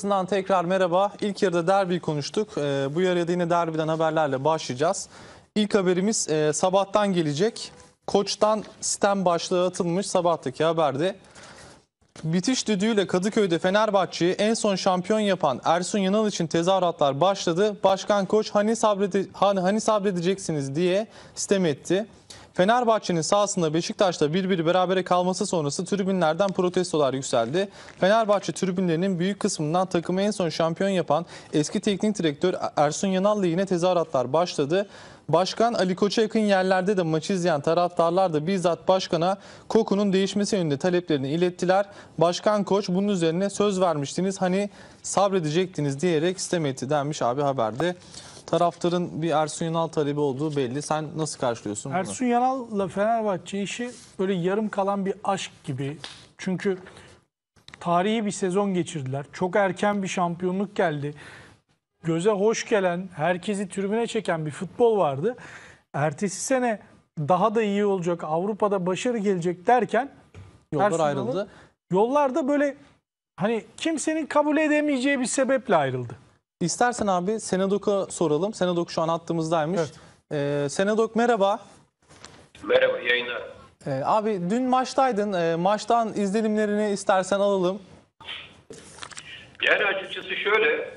Odası'ndan tekrar merhaba. İlk yarıda derbiyi konuştuk. Bu yarıda yine derbiden haberlerle başlayacağız. İlk haberimiz sabahtan gelecek. Koç'tan sitem başlığı atılmış sabahtaki haberde. Bitiş düdüğüyle Kadıköy'de Fenerbahçe'yi en son şampiyon yapan Ersun Yanal için tezahüratlar başladı. Başkan Koç hani sabredeceksiniz diye sitem etti. Fenerbahçe'nin sahasında Beşiktaş'ta 1-1 berabere kalması sonrası tribünlerden protestolar yükseldi. Fenerbahçe tribünlerinin büyük kısmından takımı en son şampiyon yapan eski teknik direktör Ersun Yanal lehine tezahüratlar başladı. Başkan Ali Koç'a yakın yerlerde de maçı izleyen taraftarlar da bizzat başkana Koku'nun değişmesi yönünde taleplerini ilettiler. Başkan Koç bunun üzerine söz vermiştiniz hani sabredecektiniz diyerek sitem etti denmiş abi haberde. Taraftarın bir Ersun Yanal talebi olduğu belli. Sen nasıl karşılıyorsun bunu? Ersun Yanal'la Fenerbahçe işi böyle yarım kalan bir aşk gibi. Çünkü tarihi bir sezon geçirdiler. Çok erken bir şampiyonluk geldi. Göze hoş gelen, herkesi tribüne çeken bir futbol vardı. Ertesi sene daha da iyi olacak, Avrupa'da başarı gelecek derken Yollar ayrıldı. Yollar da böyle hani kimsenin kabul edemeyeceği bir sebeple ayrıldı. İstersen abi Senedok'a soralım. Senedok şu an hattımızdaymış. Evet. Senedok merhaba. Merhaba, yayınlar. Abi dün maçtaydın. Maçtan izlenimlerini istersen alalım. Yani açıkçası şöyle,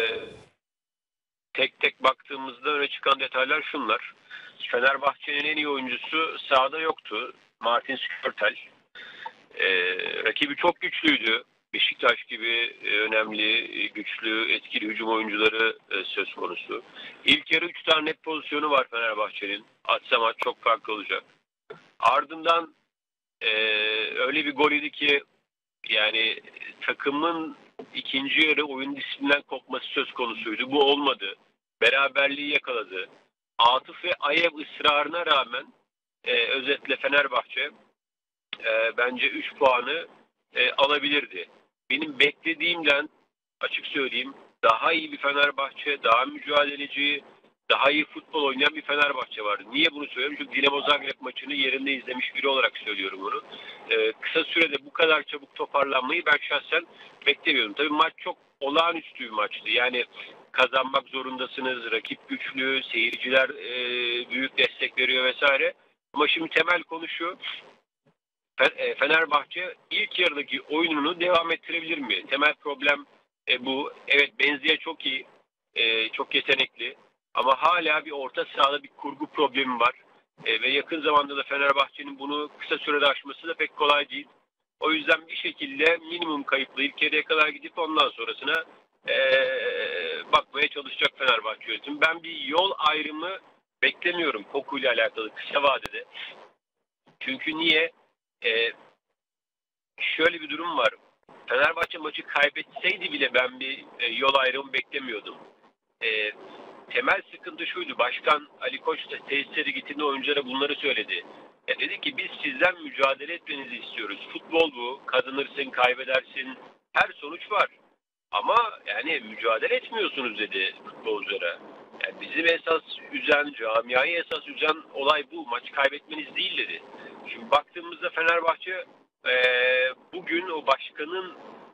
tek tek baktığımızda öne çıkan detaylar şunlar. Fenerbahçe'nin en iyi oyuncusu sahada yoktu. Martin Skörtel. Rakibi çok güçlüydü. Beşiktaş gibi önemli, güçlü, etkili hücum oyuncuları söz konusu. İlk yarı 3 tane net pozisyonu var Fenerbahçe'nin. Atsa maç çok farklı olacak. Ardından öyle bir gol idi ki yani takımın ikinci yarı oyun disiplinden kopması söz konusuydu. Bu olmadı. Beraberliği yakaladı. Atıf ve Ayev ısrarına rağmen özetle Fenerbahçe bence 3 puanı alabilirdi. Benim beklediğimden açık söyleyeyim daha iyi bir Fenerbahçe, daha mücadeleci, daha iyi futbol oynayan bir Fenerbahçe vardı. Niye bunu söylüyorum? Çünkü Dinamo Zagreb maçını yerinde izlemiş biri olarak söylüyorum bunu. Kısa sürede bu kadar çabuk toparlanmayı ben şahsen beklemiyordum. Tabii maç çok olağanüstü bir maçtı. Yani kazanmak zorundasınız, rakip güçlü, seyirciler büyük destek veriyor vesaire. Ama şimdi temel konu şu. Fenerbahçe ilk yarıdaki oyununu devam ettirebilir mi? Temel problem bu. Evet, Benziye çok iyi, çok yetenekli ama hala bir orta sahada bir kurgu problemi var. Ve yakın zamanda da Fenerbahçe'nin bunu kısa sürede aşması da pek kolay değil. O yüzden bir şekilde minimum kayıplı ilk yarıya kadar gidip ondan sonrasına bakmaya çalışacak Fenerbahçe yönetimi. Ben bir yol ayrımı beklemiyorum Koku ile alakalı kısa vadede. Çünkü niye? Şöyle bir durum var. Fenerbahçe maçı kaybetseydi bile ben bir yol ayrımı beklemiyordum. Temel sıkıntı şuydu. Başkan Ali Koç da tesislere gittiğinde oyunculara bunları söyledi. Dedi ki biz sizden mücadele etmenizi istiyoruz. Futbol bu. Kazanırsın, kaybedersin. Her sonuç var. Ama yani mücadele etmiyorsunuz dedi futbolculara. Yani bizim esas üzen, camiayı esas üzen olay bu. Maçı kaybetmeniz değil dedi. Şimdi baktığımızda Fenerbahçe bugün o başkanın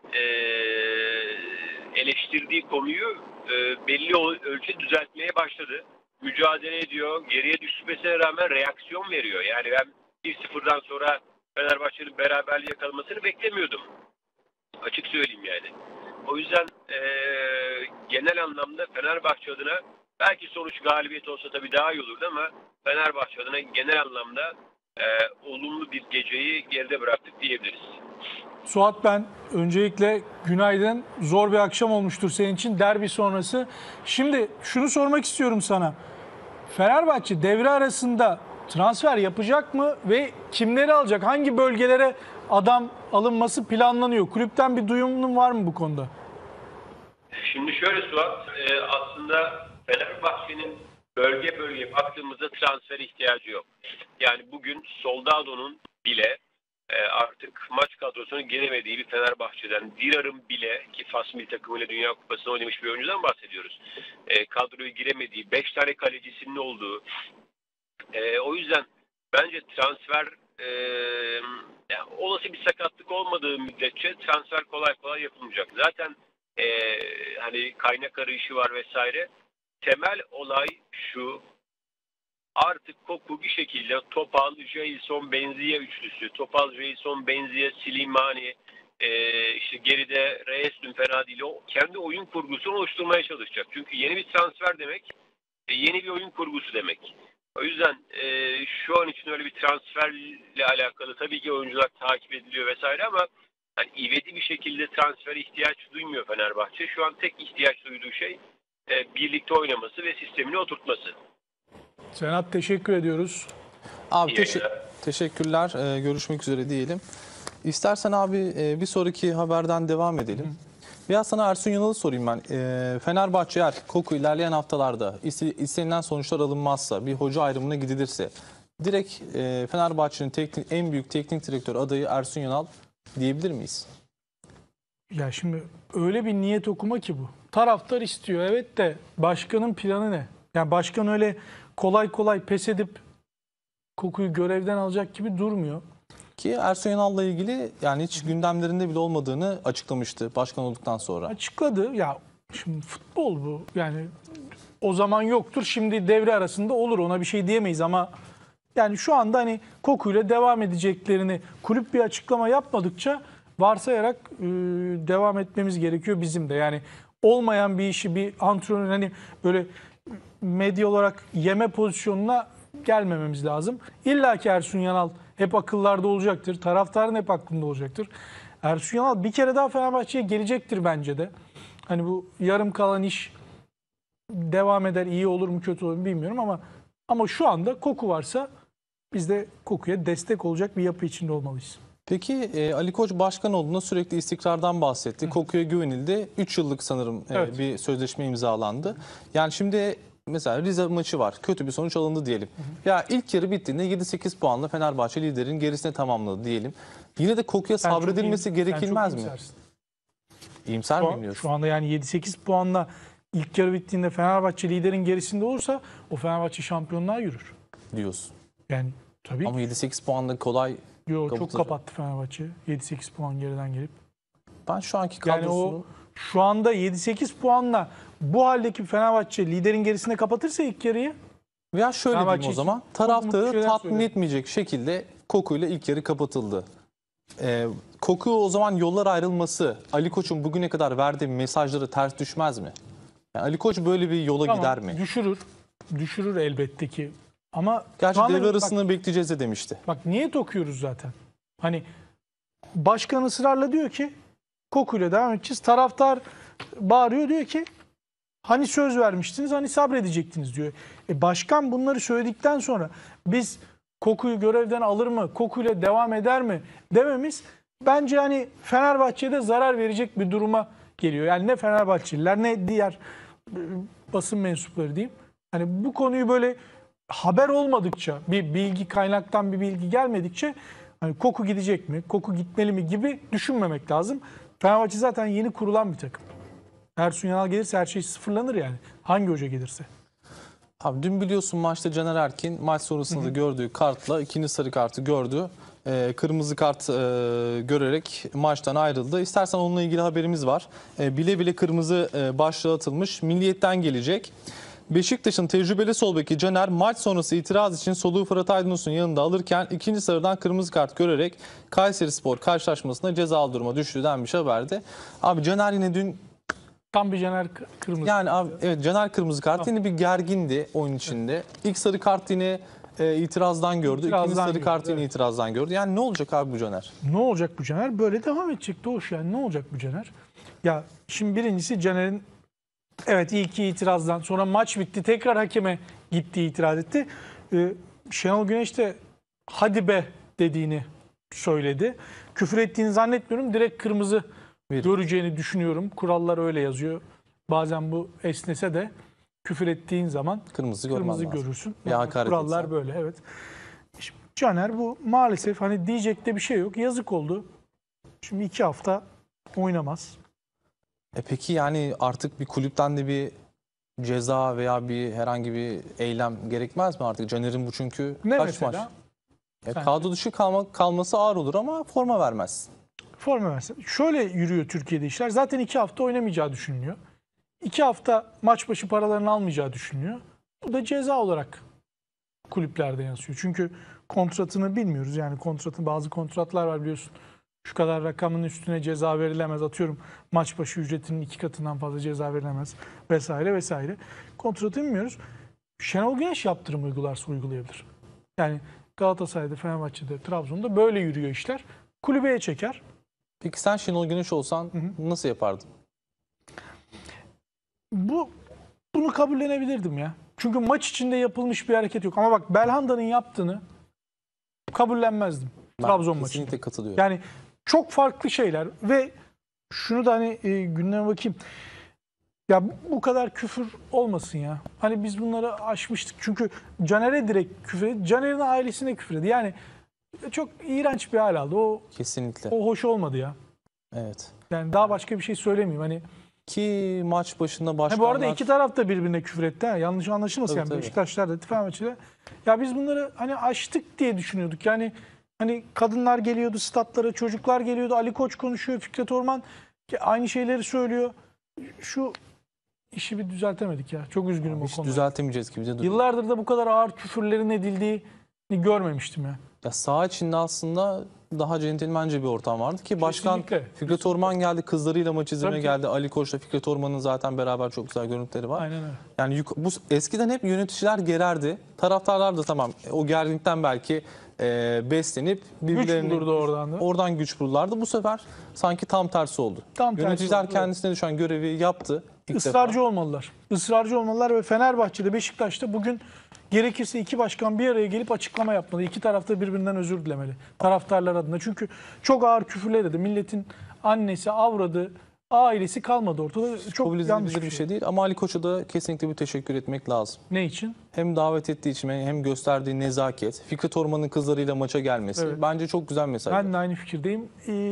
eleştirdiği konuyu belli ölçüde düzeltmeye başladı. Mücadele ediyor. Geriye düşmesine rağmen reaksiyon veriyor. Yani ben 1-0'dan sonra Fenerbahçe'nin beraberliği yakalamasını beklemiyordum. Açık söyleyeyim yani. O yüzden genel anlamda Fenerbahçe adına belki sonuç galibiyet olsa tabii daha iyi olurdu ama Fenerbahçe adına genel anlamda olumlu bir geceyi geride bıraktık diyebiliriz. Suat, ben öncelikle günaydın. Zor bir akşam olmuştur senin için derbi sonrası. Şimdi şunu sormak istiyorum sana. Fenerbahçe devre arasında transfer yapacak mı ve kimleri alacak? Hangi bölgelere adam alınması planlanıyor? Kulüpten bir duyumun var mı bu konuda? Şimdi şöyle Suat, aslında Fenerbahçe'nin bölge bölge baktığımızda transfer ihtiyacı yok. Yani bugün Soldado'nun bile artık maç kadrosuna giremediği bir Fenerbahçe'den, Dirar'ın bile ki Fas milli takımıyla Dünya Kupası'nda oynamış bir oyuncudan bahsediyoruz. Kadroya giremediği, 5 tane kalecisinin olduğu. O yüzden bence transfer yani olası bir sakatlık olmadığı müddetçe transfer kolay kolay yapılmayacak. Zaten hani kaynak arayışı var vesaire. Temel olay şu: artık Koku bir şekilde Topal, Jailson, Benziye üçlüsü, Topal, Jailson, Benziye, Slimani, işte geride Reyes'ün fena değil. O kendi oyun kurgusunu oluşturmaya çalışacak. Çünkü yeni bir transfer demek, yeni bir oyun kurgusu demek. O yüzden şu an için öyle bir transferle alakalı tabii ki oyuncular takip ediliyor vesaire ama yani ivedi bir şekilde transfere ihtiyaç duymuyor Fenerbahçe. Şu an tek ihtiyaç duyduğu şey birlikte oynaması ve sistemini oturtması. Senat, teşekkür ediyoruz. Abi İyi yayınlar. teşekkürler. Görüşmek üzere diyelim. İstersen abi bir sonraki haberden devam edelim. Biraz sana Ersun Yanal'ı sorayım ben. Fenerbahçe eğer Koku ilerleyen haftalarda istenilen sonuçlar alınmazsa, bir hoca ayrımına gidilirse direkt Fenerbahçe'nin en büyük teknik direktör adayı Ersun Yanal diyebilir miyiz? Ya şimdi öyle bir niyet okuma ki bu. Taraftar istiyor evet de başkanın planı ne? Yani başkan öyle kolay kolay pes edip Koku'yu görevden alacak gibi durmuyor. Ki Ersun Yanal'la ilgili yani hiç gündemlerinde bile olmadığını açıklamıştı başkan olduktan sonra. Açıkladı. Ya şimdi futbol bu. Yani o zaman yoktur. Şimdi devre arasında olur. Ona bir şey diyemeyiz ama yani şu anda hani Koku'yla devam edeceklerini kulüp bir açıklama yapmadıkça varsayarak devam etmemiz gerekiyor bizim de. Yani olmayan bir işi bir antrenör hani böyle medya olarak yeme pozisyonuna gelmememiz lazım. İlla ki Ersun Yanal hep akıllarda olacaktır. Taraftarın hep aklında olacaktır. Ersun Yanal bir kere daha Fenerbahçe'ye gelecektir bence de. Hani bu yarım kalan iş devam eder, iyi olur mu kötü olur mu bilmiyorum ama şu anda Koku varsa biz de Koku'ya destek olacak bir yapı içinde olmalıyız. Peki Ali Koç başkan olduğunda sürekli istikrardan bahsetti. Koku'ya güvenildi. 3 yıllık sanırım Evet. bir sözleşme imzalandı. Yani şimdi mesela Rize maçı var. Kötü bir sonuç alındı diyelim. Ya ilk yarı bittiğinde 7-8 puanla Fenerbahçe liderin gerisine tamamladı diyelim. Yine de Koku'ya Sen çok sabredilmesi iyi- gerekilmez sen çok mi? iyimsersin. İyimser mi diyorsun? Şu anda yani 7-8 puanla ilk yarı bittiğinde Fenerbahçe liderin gerisinde olursa o Fenerbahçe şampiyonluğa yürür. Diyorsun. Yani tabii Ama 7-8 puanla kolay çok kapatır. kapattı Fenerbahçe 7-8 puan geriden gelip. Ben şu anki Yani kadrosunu... o şu anda 7-8 puanla bu haldeki Fenerbahçe liderin gerisine kapatırsa ilk yarıyı Veya şöyle Fenerbahçe diyeyim o için zaman. çok mutlu Taraftarı şeyler tatmin söylüyor. etmeyecek şekilde Koku'yla ilk yarı kapatıldı. Koku o zaman yollar ayrılması Ali Koç'un bugüne kadar verdiği mesajları ters düşmez mi? Yani Ali Koç böyle bir yola tamam, gider mi? düşürür. Düşürür elbette ki. Ama Gerçi şu anda devre bak, arasında bekleyeceğiz de demişti. bak niyet okuyoruz zaten. Hani başkan ısrarla diyor ki Koku'yla devam edeceğiz. Taraftar bağırıyor diyor ki hani söz vermiştiniz, hani sabredecektiniz diyor. Başkan bunları söyledikten sonra biz Koku'yu görevden alır mı, Koku'yla devam eder mi dememiz bence hani Fenerbahçe'de zarar verecek bir duruma geliyor. Yani ne Fenerbahçeliler ne diğer basın mensupları diyeyim. Hani bu konuyu böyle haber olmadıkça, bir bilgi kaynaktan bir bilgi gelmedikçe hani Koku gidecek mi, Koku gitmeli mi gibi düşünmemek lazım. Fenerbahçe zaten yeni kurulan bir takım. Ersun Yanal gelirse her şey sıfırlanır yani. Hangi hoca gelirse. Abi dün biliyorsun maçta Caner Erkin maç sonrasında da gördüğü kartla ikinci sarı kartı gördü. Kırmızı kart görerek maçtan ayrıldı. İstersen onunla ilgili haberimiz var. Bile bile kırmızı başlığı atılmış. Milliyet'ten gelecek. Beşiktaş'ın tecrübeli sol beki Caner maç sonrası itiraz için soluğu Fırat Aydınus'un yanında alırken ikinci sarıdan kırmızı kart görerek Kayserispor karşılaşmasında cezalı duruma düştüğü denmiş haberde. Abi Caner yine dün Tam bir Caner kırmızı. yani abi evet Caner kırmızı kart yine bir gergindi oyun içinde. İlk sarı kart yine itirazdan gördü. İtirazdan İkinci sarı gördü, kart yine evet. itirazdan gördü. Yani ne olacak abi bu Caner? Ne olacak bu Caner? Böyle devam edecek Doğuş yani. Ne olacak bu Caner? Ya şimdi birincisi Caner'in evet ilk itirazdan sonra maç bitti. Tekrar hakeme gitti, itiraz etti. Şenol Güneş de hadi be dediğini söyledi. Küfür ettiğini zannetmiyorum. Direkt kırmızı göreceğini düşünüyorum. Kurallar öyle yazıyor. Bazen bu esnese de küfür ettiğin zaman Kırmızı görürsün. Ya hakaret Kurallar etsen. böyle evet. Şimdi Caner bu maalesef hani diyecek de bir şey yok. Yazık oldu. Şimdi 2 hafta oynamaz. Peki yani artık bir kulüpten de bir ceza veya bir herhangi bir eylem gerekmez mi artık? Caner'in bu çünkü Ne kaç mesela? maç? Sence? Kadro dışı kalması ağır olur ama forma vermez. Forma versin. Şöyle yürüyor Türkiye'de işler. Zaten 2 hafta oynamayacağı düşünülüyor. 2 hafta maç başı paralarını almayacağı düşünülüyor. Bu da ceza olarak kulüplerde yansıyor. Çünkü kontratını bilmiyoruz. Yani bazı kontratlar var biliyorsun. Şu kadar rakamın üstüne ceza verilemez. Atıyorum maç başı ücretinin 2 katından fazla ceza verilemez vesaire vesaire. Kontratı bilmiyoruz. Şenol Güneş yaptırım uygularsa uygulayabilir. Yani Galatasaray'da, Fenerbahçe'de, Trabzon'da böyle yürüyor işler. Kulübeye çeker. Peki sen Şenol Güneş olsan nasıl yapardın? Bunu kabullenebilirdim ya. Çünkü maç içinde yapılmış bir hareket yok. Ama bak Belhanda'nın yaptığını kabullenmezdim. Ben Trabzon maçında. kesinlikle katılıyorum. Yani çok farklı şeyler ve şunu da hani gündeme bakayım. Ya bu kadar küfür olmasın ya. Hani biz bunları aşmıştık. Çünkü Caner'e direkt küfür etti. Caner'in ailesine küfür etti. Yani çok iğrenç bir hal aldı. Kesinlikle. O hoş olmadı ya. Evet. Yani daha başka bir şey söylemeyeyim. Hani Ki maç başında bu başkanlar... arada iki taraf da birbirine küfür etti. Ha. Yanlış anlaşılmasın. Tabii, Yani tabii. Beşiktaşlar da, Fenerbahçe'de. Ya biz bunları hani aştık diye düşünüyorduk. Yani hani kadınlar geliyordu statlara, çocuklar geliyordu. Ali Koç konuşuyor, Fikret Orman aynı şeyleri söylüyor. Şu işi bir düzeltemedik ya. Çok üzgünüm o Hiç konuda. düzeltemeyeceğiz gibi de duruyor. Yıllardır da bu kadar ağır küfürlerin edildiğini görmemiştim ya. Ya saha içinde aslında daha centilmence bir ortam vardı ki başkan Kesinlikle. Fikret Orman geldi, kızlarıyla maç izlemeye Tabii ki. geldi. Ali Koç'la Fikret Orman'ın zaten beraber çok güzel görüntüleri var. Aynen öyle. Yani bu eskiden hep yöneticiler gererdi. Taraftarlar da tamam o gerginlikten belki beslenip birbirlerini bulurdu oradan da. oradan güç bulurlardı. Bu sefer sanki tam tersi oldu. Tam tersi Yöneticiler oldu, kendisine düşen görevi yaptı. İlk Israrcı defa. olmalılar. Israrcı olmalılar ve Fenerbahçe'de, Beşiktaş'ta bugün gerekirse iki başkan bir araya gelip açıklama yapmalı. İki tarafta birbirinden özür dilemeli. Taraftarlar adına. Çünkü çok ağır küfürler dedi. Milletin annesi, avradı, ailesi kalmadı ortada. Çok Kabul yanlış edilebilir bir şey değil ama Ali Koç'a da kesinlikle bir teşekkür etmek lazım. Ne için? Hem davet ettiği için hem gösterdiği nezaket, Fikret Orman'ın kızlarıyla maça gelmesi Evet. bence çok güzel mesaj. Ben de aynı fikirdeyim.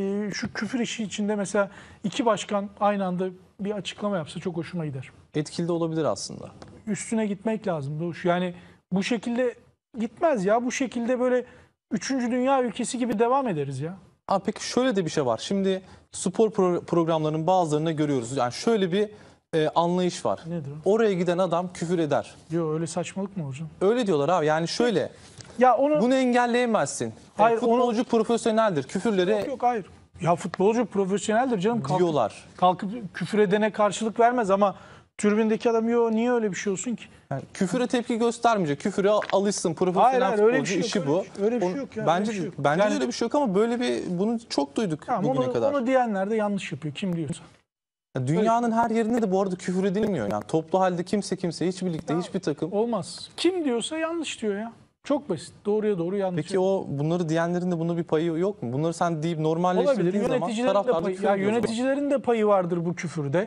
Şu küfür işi içinde mesela iki başkan aynı anda bir açıklama yapsa çok hoşuma gider. Etkili de olabilir aslında. Üstüne gitmek lazım Doğuş. Yani bu şekilde gitmez ya. Bu şekilde böyle 3. dünya ülkesi gibi devam ederiz ya. Ama peki şöyle de bir şey var. Şimdi spor programlarının bazılarında görüyoruz. Yani şöyle bir anlayış var. Nedir o? Oraya giden adam küfür eder. Yok öyle saçmalık mı hocam? Öyle diyorlar abi. Yani şöyle Ya onu bunu engelleyemezsin. Hayır, Futbolcu profesyoneldir. Küfürleri yok hayır. Ya futbolcu profesyoneldir canım. diyorlar. Kalkıp küfür edene karşılık vermez ama tribündeki adam yok niye öyle bir şey olsun ki? Yani küfüre tepki göstermeyecek. Küfüre alışsın. Profesyonel Hayır, futbolcu öyle bir şey yok, işi öyle bu. bir şey- öyle bir şey yok ya, Bence öyle bir şey yok. bence Yani- öyle bir şey yok ama böyle bunu çok duyduk Tamam, bugüne kadar. onu diyenler de yanlış yapıyor. Kim diyorsa. Ya dünyanın her yerinde de bu arada küfür edilmiyor. Yani toplu halde kimse hiç birlikte hiçbir takım. Olmaz. Kim diyorsa yanlış diyor ya. Çok basit. Doğruya doğru yanlış. Peki bunları diyenlerin de buna bir payı yok mu? Bunları sen deyip olabilir. normalleştirdiğin zaman Yöneticilerin de taraftar da payı, küfür ya ediyor o zaman. yöneticilerin de payı vardır bu küfürde.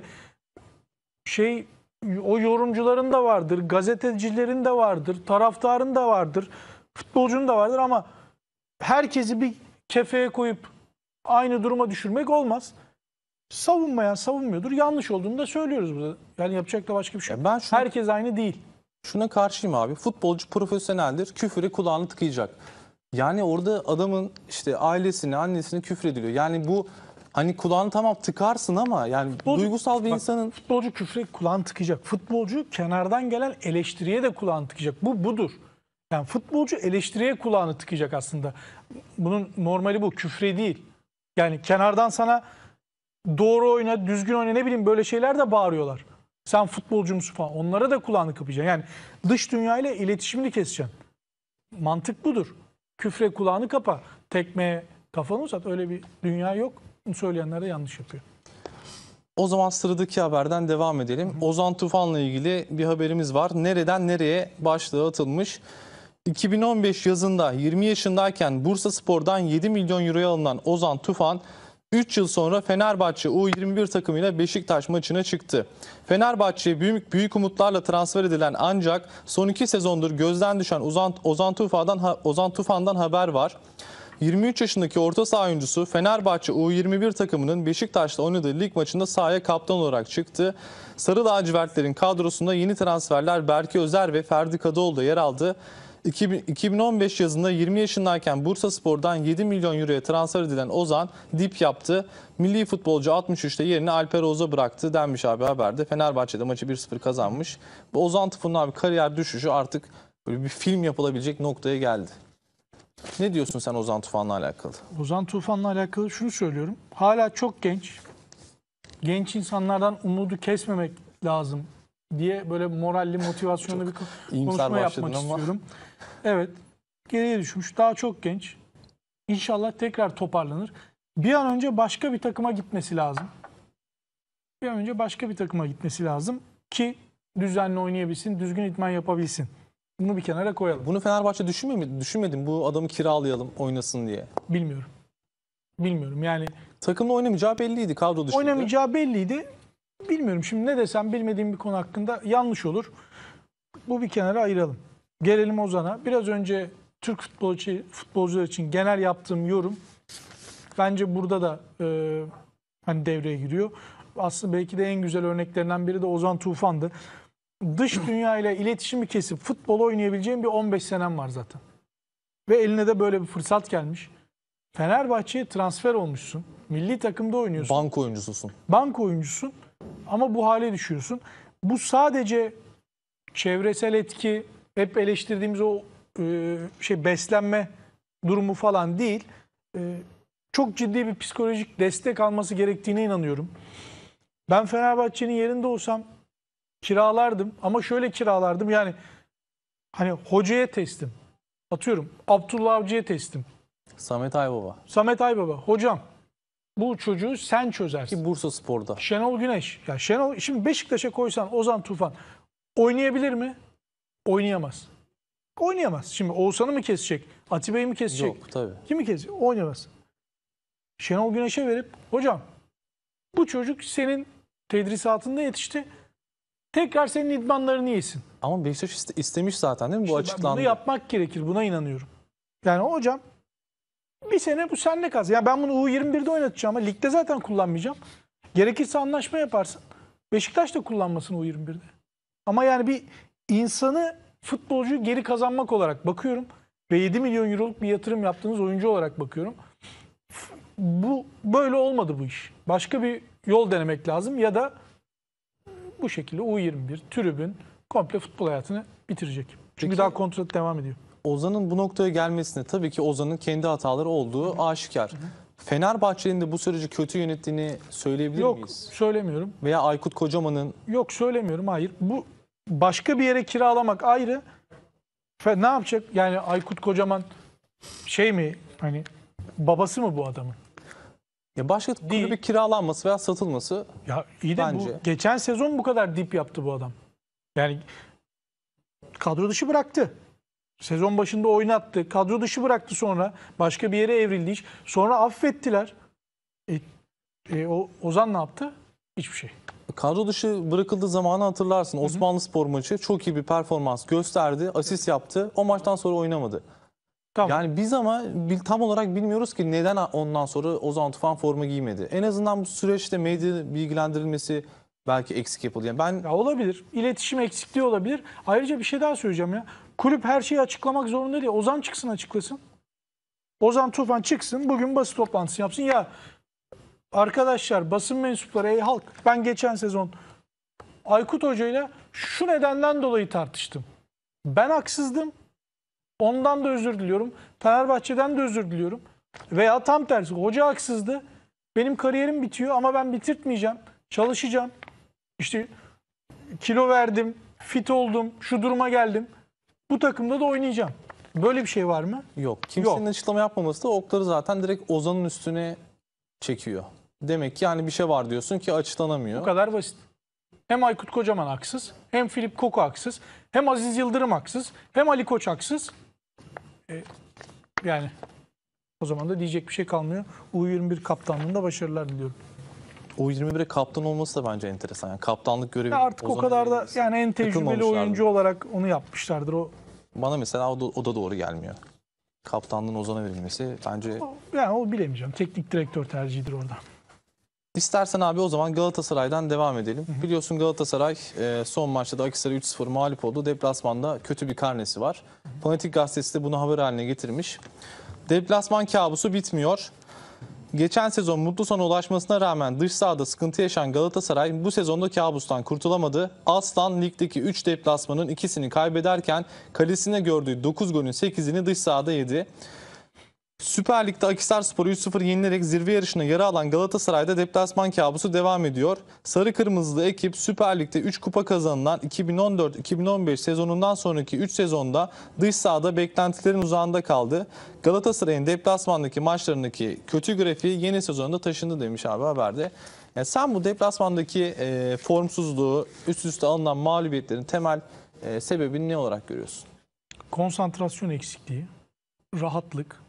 O yorumcuların da vardır, gazetecilerin de vardır, taraftarın da vardır, futbolcunun da vardır ama herkesi bir kefeye koyup aynı duruma düşürmek olmaz. Savunmayan savunmuyordur. Yanlış olduğunu da söylüyoruz burada. Yani yapacak da başka bir şey yok. Ben Herkes aynı değil. şuna karşıyım abi. Futbolcu profesyoneldir. Küfüre kulağını tıkayacak. Yani orada adamın işte ailesine, annesine küfür ediliyor. Yani bu hani kulağını tamam tıkarsın ama yani duygusal bir insanın Futbolcu küfre kulağını tıkayacak. Futbolcu kenardan gelen eleştiriye de kulağını tıkayacak. Bu budur. Yani futbolcu eleştiriye kulağını tıkayacak aslında. Bunun normali bu. Küfre değil. Yani kenardan sana doğru oyna, düzgün oyna ne bileyim böyle şeyler de bağırıyorlar. Sen futbolcu musun falan. Onlara da kulağını kapayacaksın. Yani dış dünyayla iletişimini keseceksin. Mantık budur. Küfre kulağını kapa. Tekmeye kafanı uzat. Öyle bir dünya yok. Bunu söyleyenler de yanlış yapıyor. o zaman sıradaki haberden devam edelim. Ozan Tufan'la ilgili bir haberimiz var. Nereden nereye başlığı atılmış. 2015 yazında 20 yaşındayken Bursaspor'dan 7 milyon euroya alınan Ozan Tufan 3 yıl sonra Fenerbahçe U21 takımıyla Beşiktaş maçına çıktı. Fenerbahçe'ye büyük umutlarla transfer edilen ancak son 2 sezondur gözden düşen Ozan Tufan'dan haber var. 23 yaşındaki orta saha oyuncusu Fenerbahçe U21 takımının Beşiktaş'ta oynadığı lig maçında sahaya kaptan olarak çıktı. Sarı lacivertlerin kadrosunda yeni transferler Berke Özer ve Ferdi Kadıoğlu da yer aldı. 2015 yazında 20 yaşındayken Bursaspor'dan 7 milyon euroya transfer edilen Ozan dip yaptı. Milli futbolcu 63'te yerini Alper Oğuz'a bıraktı denmiş abi haberde. Fenerbahçe'de maçı 1-0 kazanmış. Bu Ozan Tufan'ın abi kariyer düşüşü artık böyle bir film yapılabilecek noktaya geldi. Ne diyorsun sen Ozan Tufan'la alakalı? Ozan Tufan'la alakalı şunu söylüyorum. Hala çok genç. Genç insanlardan umudu kesmemek lazım diye böyle moralli, motivasyonlu bir konuşma yapmak istiyorum. Evet, geriye düşmüş. Daha çok genç. İnşallah tekrar toparlanır. Bir an önce başka bir takıma gitmesi lazım. Bir an önce başka bir takıma gitmesi lazım ki düzenli oynayabilsin, düzgün idman yapabilsin. Bunu bir kenara koyalım. Bunu Fenerbahçe düşünmedi mi? Bu adamı kiralayalım oynasın diye. Bilmiyorum. Bilmiyorum yani. Takımla oynamayacağı belliydi, kadro dışıydı. Oynamayacağı belliydi. Bilmiyorum şimdi ne desem bilmediğim bir konu hakkında yanlış olur. Bu bir kenara ayıralım. Gelelim Ozan'a. Biraz önce Türk futbolcular için genel yaptığım yorum bence burada da hani devreye giriyor. Aslında belki de en güzel örneklerinden biri de Ozan Tufan'dı. Dış dünya ile iletişimi kesip futbol oynayabileceğin bir 15 senem var zaten. Ve eline de böyle bir fırsat gelmiş. Fenerbahçe'ye transfer olmuşsun. Milli takımda oynuyorsun. Banko oyuncususun. Banko oyuncusun ama bu hale düşüyorsun. Bu sadece çevresel etki, hep eleştirdiğimiz o beslenme durumu falan değil. Çok ciddi bir psikolojik destek alması gerektiğine inanıyorum. Ben Fenerbahçe'nin yerinde olsam kiralardım ama şöyle kiralardım yani hani hocaya teslim. Atıyorum Abdullah Avcı'ya teslim. Samet Aybaba. Samet Aybaba. Hocam bu çocuğu sen çözersin. Ki Bursaspor'da. Şenol Güneş. Ya Şenol şimdi Beşiktaş'a koysan Ozan Tufan oynayabilir mi? Oynayamaz. Oynayamaz. Şimdi Oğuzhan'ı mı kesecek? Atiba'yı mı kesecek? Yok tabii. Kimi kesecek? Oynayamaz. Şenol Güneş'e verip hocam bu çocuk senin tedrisatında yetişti. Tekrar senin idmanlarını yesin. Ama Beşiktaş istemiş zaten değil mi? Bu İşte açıklandı. bunu yapmak gerekir. Buna inanıyorum. Yani hocam bir sene bu sende kalsın. Yani ben bunu U21'de oynatacağım ama ligde zaten kullanmayacağım. Gerekirse anlaşma yaparsın. Beşiktaş da kullanmasın U21'de. Ama yani bir insanı futbolcuyu geri kazanmak olarak bakıyorum. Ve 7 milyon euroluk bir yatırım yaptığınız oyuncu olarak bakıyorum. Bu böyle olmadı bu iş. Başka bir yol denemek lazım ya da bu şekilde U21 tribün komple futbol hayatını bitirecek. Çünkü Peki, daha kontrat devam ediyor. Ozan'ın bu noktaya gelmesine tabii ki Ozan'ın kendi hataları olduğu aşikar. Fenerbahçe'nin de bu süreci kötü yönettiğini söyleyebilir Yok miyiz? söylemiyorum. Veya Aykut Kocaman'ın Yok söylemiyorum hayır. Bu başka bir yere kiralamak ayrı. Ne yapacak? Yani Aykut Kocaman şey mi hani babası mı bu adamın? ya başka Değil. kulübe kiralanması veya satılması Ya iyi de Bence. bu geçen sezon bu kadar dip yaptı bu adam. Yani kadro dışı bıraktı. Sezon başında oynattı. Kadro dışı bıraktı sonra. Başka bir yere evrildi iş. Sonra affettiler. Ozan ne yaptı? Hiçbir şey. kadro dışı bırakıldığı zamanı hatırlarsın. Osmanlıspor maçı çok iyi bir performans gösterdi. Asist yaptı. O maçtan sonra oynamadı. Tamam. Yani biz ama tam olarak bilmiyoruz ki neden ondan sonra Ozan Tufan forma giymedi. En azından bu süreçte medya bilgilendirilmesi belki eksik yapıldı. Yani ben Ya olabilir. İletişim eksikliği olabilir. Ayrıca bir şey daha söyleyeceğim ya. Kulüp her şeyi açıklamak zorunda değil. Ozan çıksın açıklasın. Ozan Tufan çıksın. Bugün basın toplantısı yapsın. Ya arkadaşlar basın mensupları ey halk ben geçen sezon Aykut Hoca ile şu nedenden dolayı tartıştım. Ben haksızdım. Ondan da özür diliyorum. Fenerbahçe'den de özür diliyorum. Veya tam tersi hoca haksızdı. Benim kariyerim bitiyor ama ben bitirtmeyeceğim. Çalışacağım. İşte kilo verdim, fit oldum, şu duruma geldim. Bu takımda da oynayacağım. Böyle bir şey var mı? yok. Kimsenin Yok. açıklama yapmaması da okları zaten direkt Ozan'ın üstüne çekiyor. Demek ki yani bir şey var diyorsun ki açıklanamıyor. Bu kadar basit. Hem Aykut Kocaman haksız, hem Filip Koku haksız, hem Aziz Yıldırım haksız, hem Ali Koç haksız. Yani o zaman da diyecek bir şey kalmıyor. U21 kaptanlığında başarılar diliyorum. U21'e kaptan olması da bence enteresan. Yani kaptanlık görevi Ya artık o Ozan'a kadar da verilmesi. yani en tecrübeli Takılmamışlardı. oyuncu olarak onu yapmışlardır. Bana mesela o da doğru gelmiyor. Kaptanlığın Ozan'a verilmesi bence Yani o bilemeyeceğim. Teknik direktör tercihidir orada. İstersen abi o zaman Galatasaray'dan devam edelim. Biliyorsun Galatasaray son maçta da Akhisar'a 3-0 mağlup oldu. Deplasmanda kötü bir karnesi var. Fanatik Gazetesi de bunu haber haline getirmiş. Deplasman kabusu bitmiyor. Geçen sezon mutlu sona ulaşmasına rağmen dış sahada sıkıntı yaşayan Galatasaray bu sezonda kabustan kurtulamadı. Aslan ligdeki 3 deplasmanın ikisini kaybederken kalesine gördüğü 9 golün 8'ini dış sahada yedi. Süper Lig'de Akhisarspor'u 3-0 yenilerek zirve yarışına yer alan Galatasaray'da deplasman kabusu devam ediyor. Sarı Kırmızılı ekip Süper Lig'de 3 kupa kazanılan 2014-2015 sezonundan sonraki 3 sezonda dış sahada beklentilerin uzağında kaldı. Galatasaray'ın deplasmandaki maçlarındaki kötü grafiği yeni sezonda taşındı demiş abi haberde. Yani sen bu deplasmandaki formsuzluğu, üst üste alınan mağlubiyetlerin temel sebebini ne olarak görüyorsun? Konsantrasyon eksikliği, rahatlık.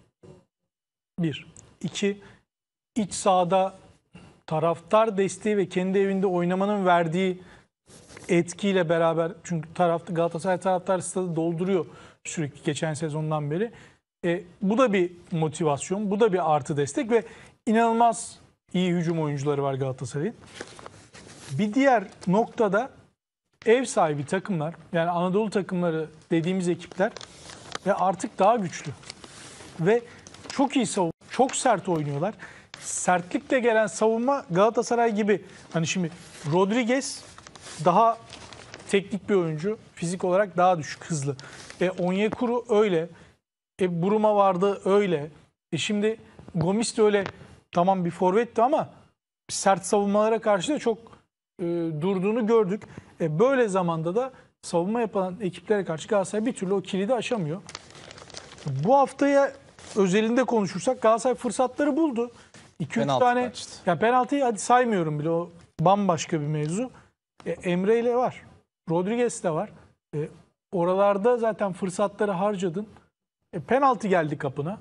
1. 2. İç sahada taraftar desteği ve kendi evinde oynamanın verdiği etkiyle beraber, çünkü Galatasaray taraftar stadı dolduruyor sürekli geçen sezondan beri. Bu da bir motivasyon, bu da bir artı destek ve inanılmaz iyi hücum oyuncuları var Galatasaray'ın. Bir diğer noktada ev sahibi takımlar, yani Anadolu takımları dediğimiz ekipler ve artık daha güçlü ve çok iyi çok sert oynuyorlar. Sertlikle gelen savunma Galatasaray gibi. Hani şimdi Rodriguez daha teknik bir oyuncu. Fizik olarak daha düşük, hızlı. Onyekuru öyle. Buruma vardı öyle. Şimdi Gomis de öyle, tamam bir forvetti ama sert savunmalara karşı da çok durduğunu gördük. Böyle zamanda da savunma yapan ekiplere karşı Galatasaray bir türlü o kilidi aşamıyor. Bu haftaya özelinde konuşursak Galatasaray fırsatları buldu. 2-3 tane kaçtı. ya penaltıyı hadi saymıyorum bile, o bambaşka bir mevzu. Emre ile var. Rodriguez de var. Oralarda zaten fırsatları harcadın. Penaltı geldi kapına.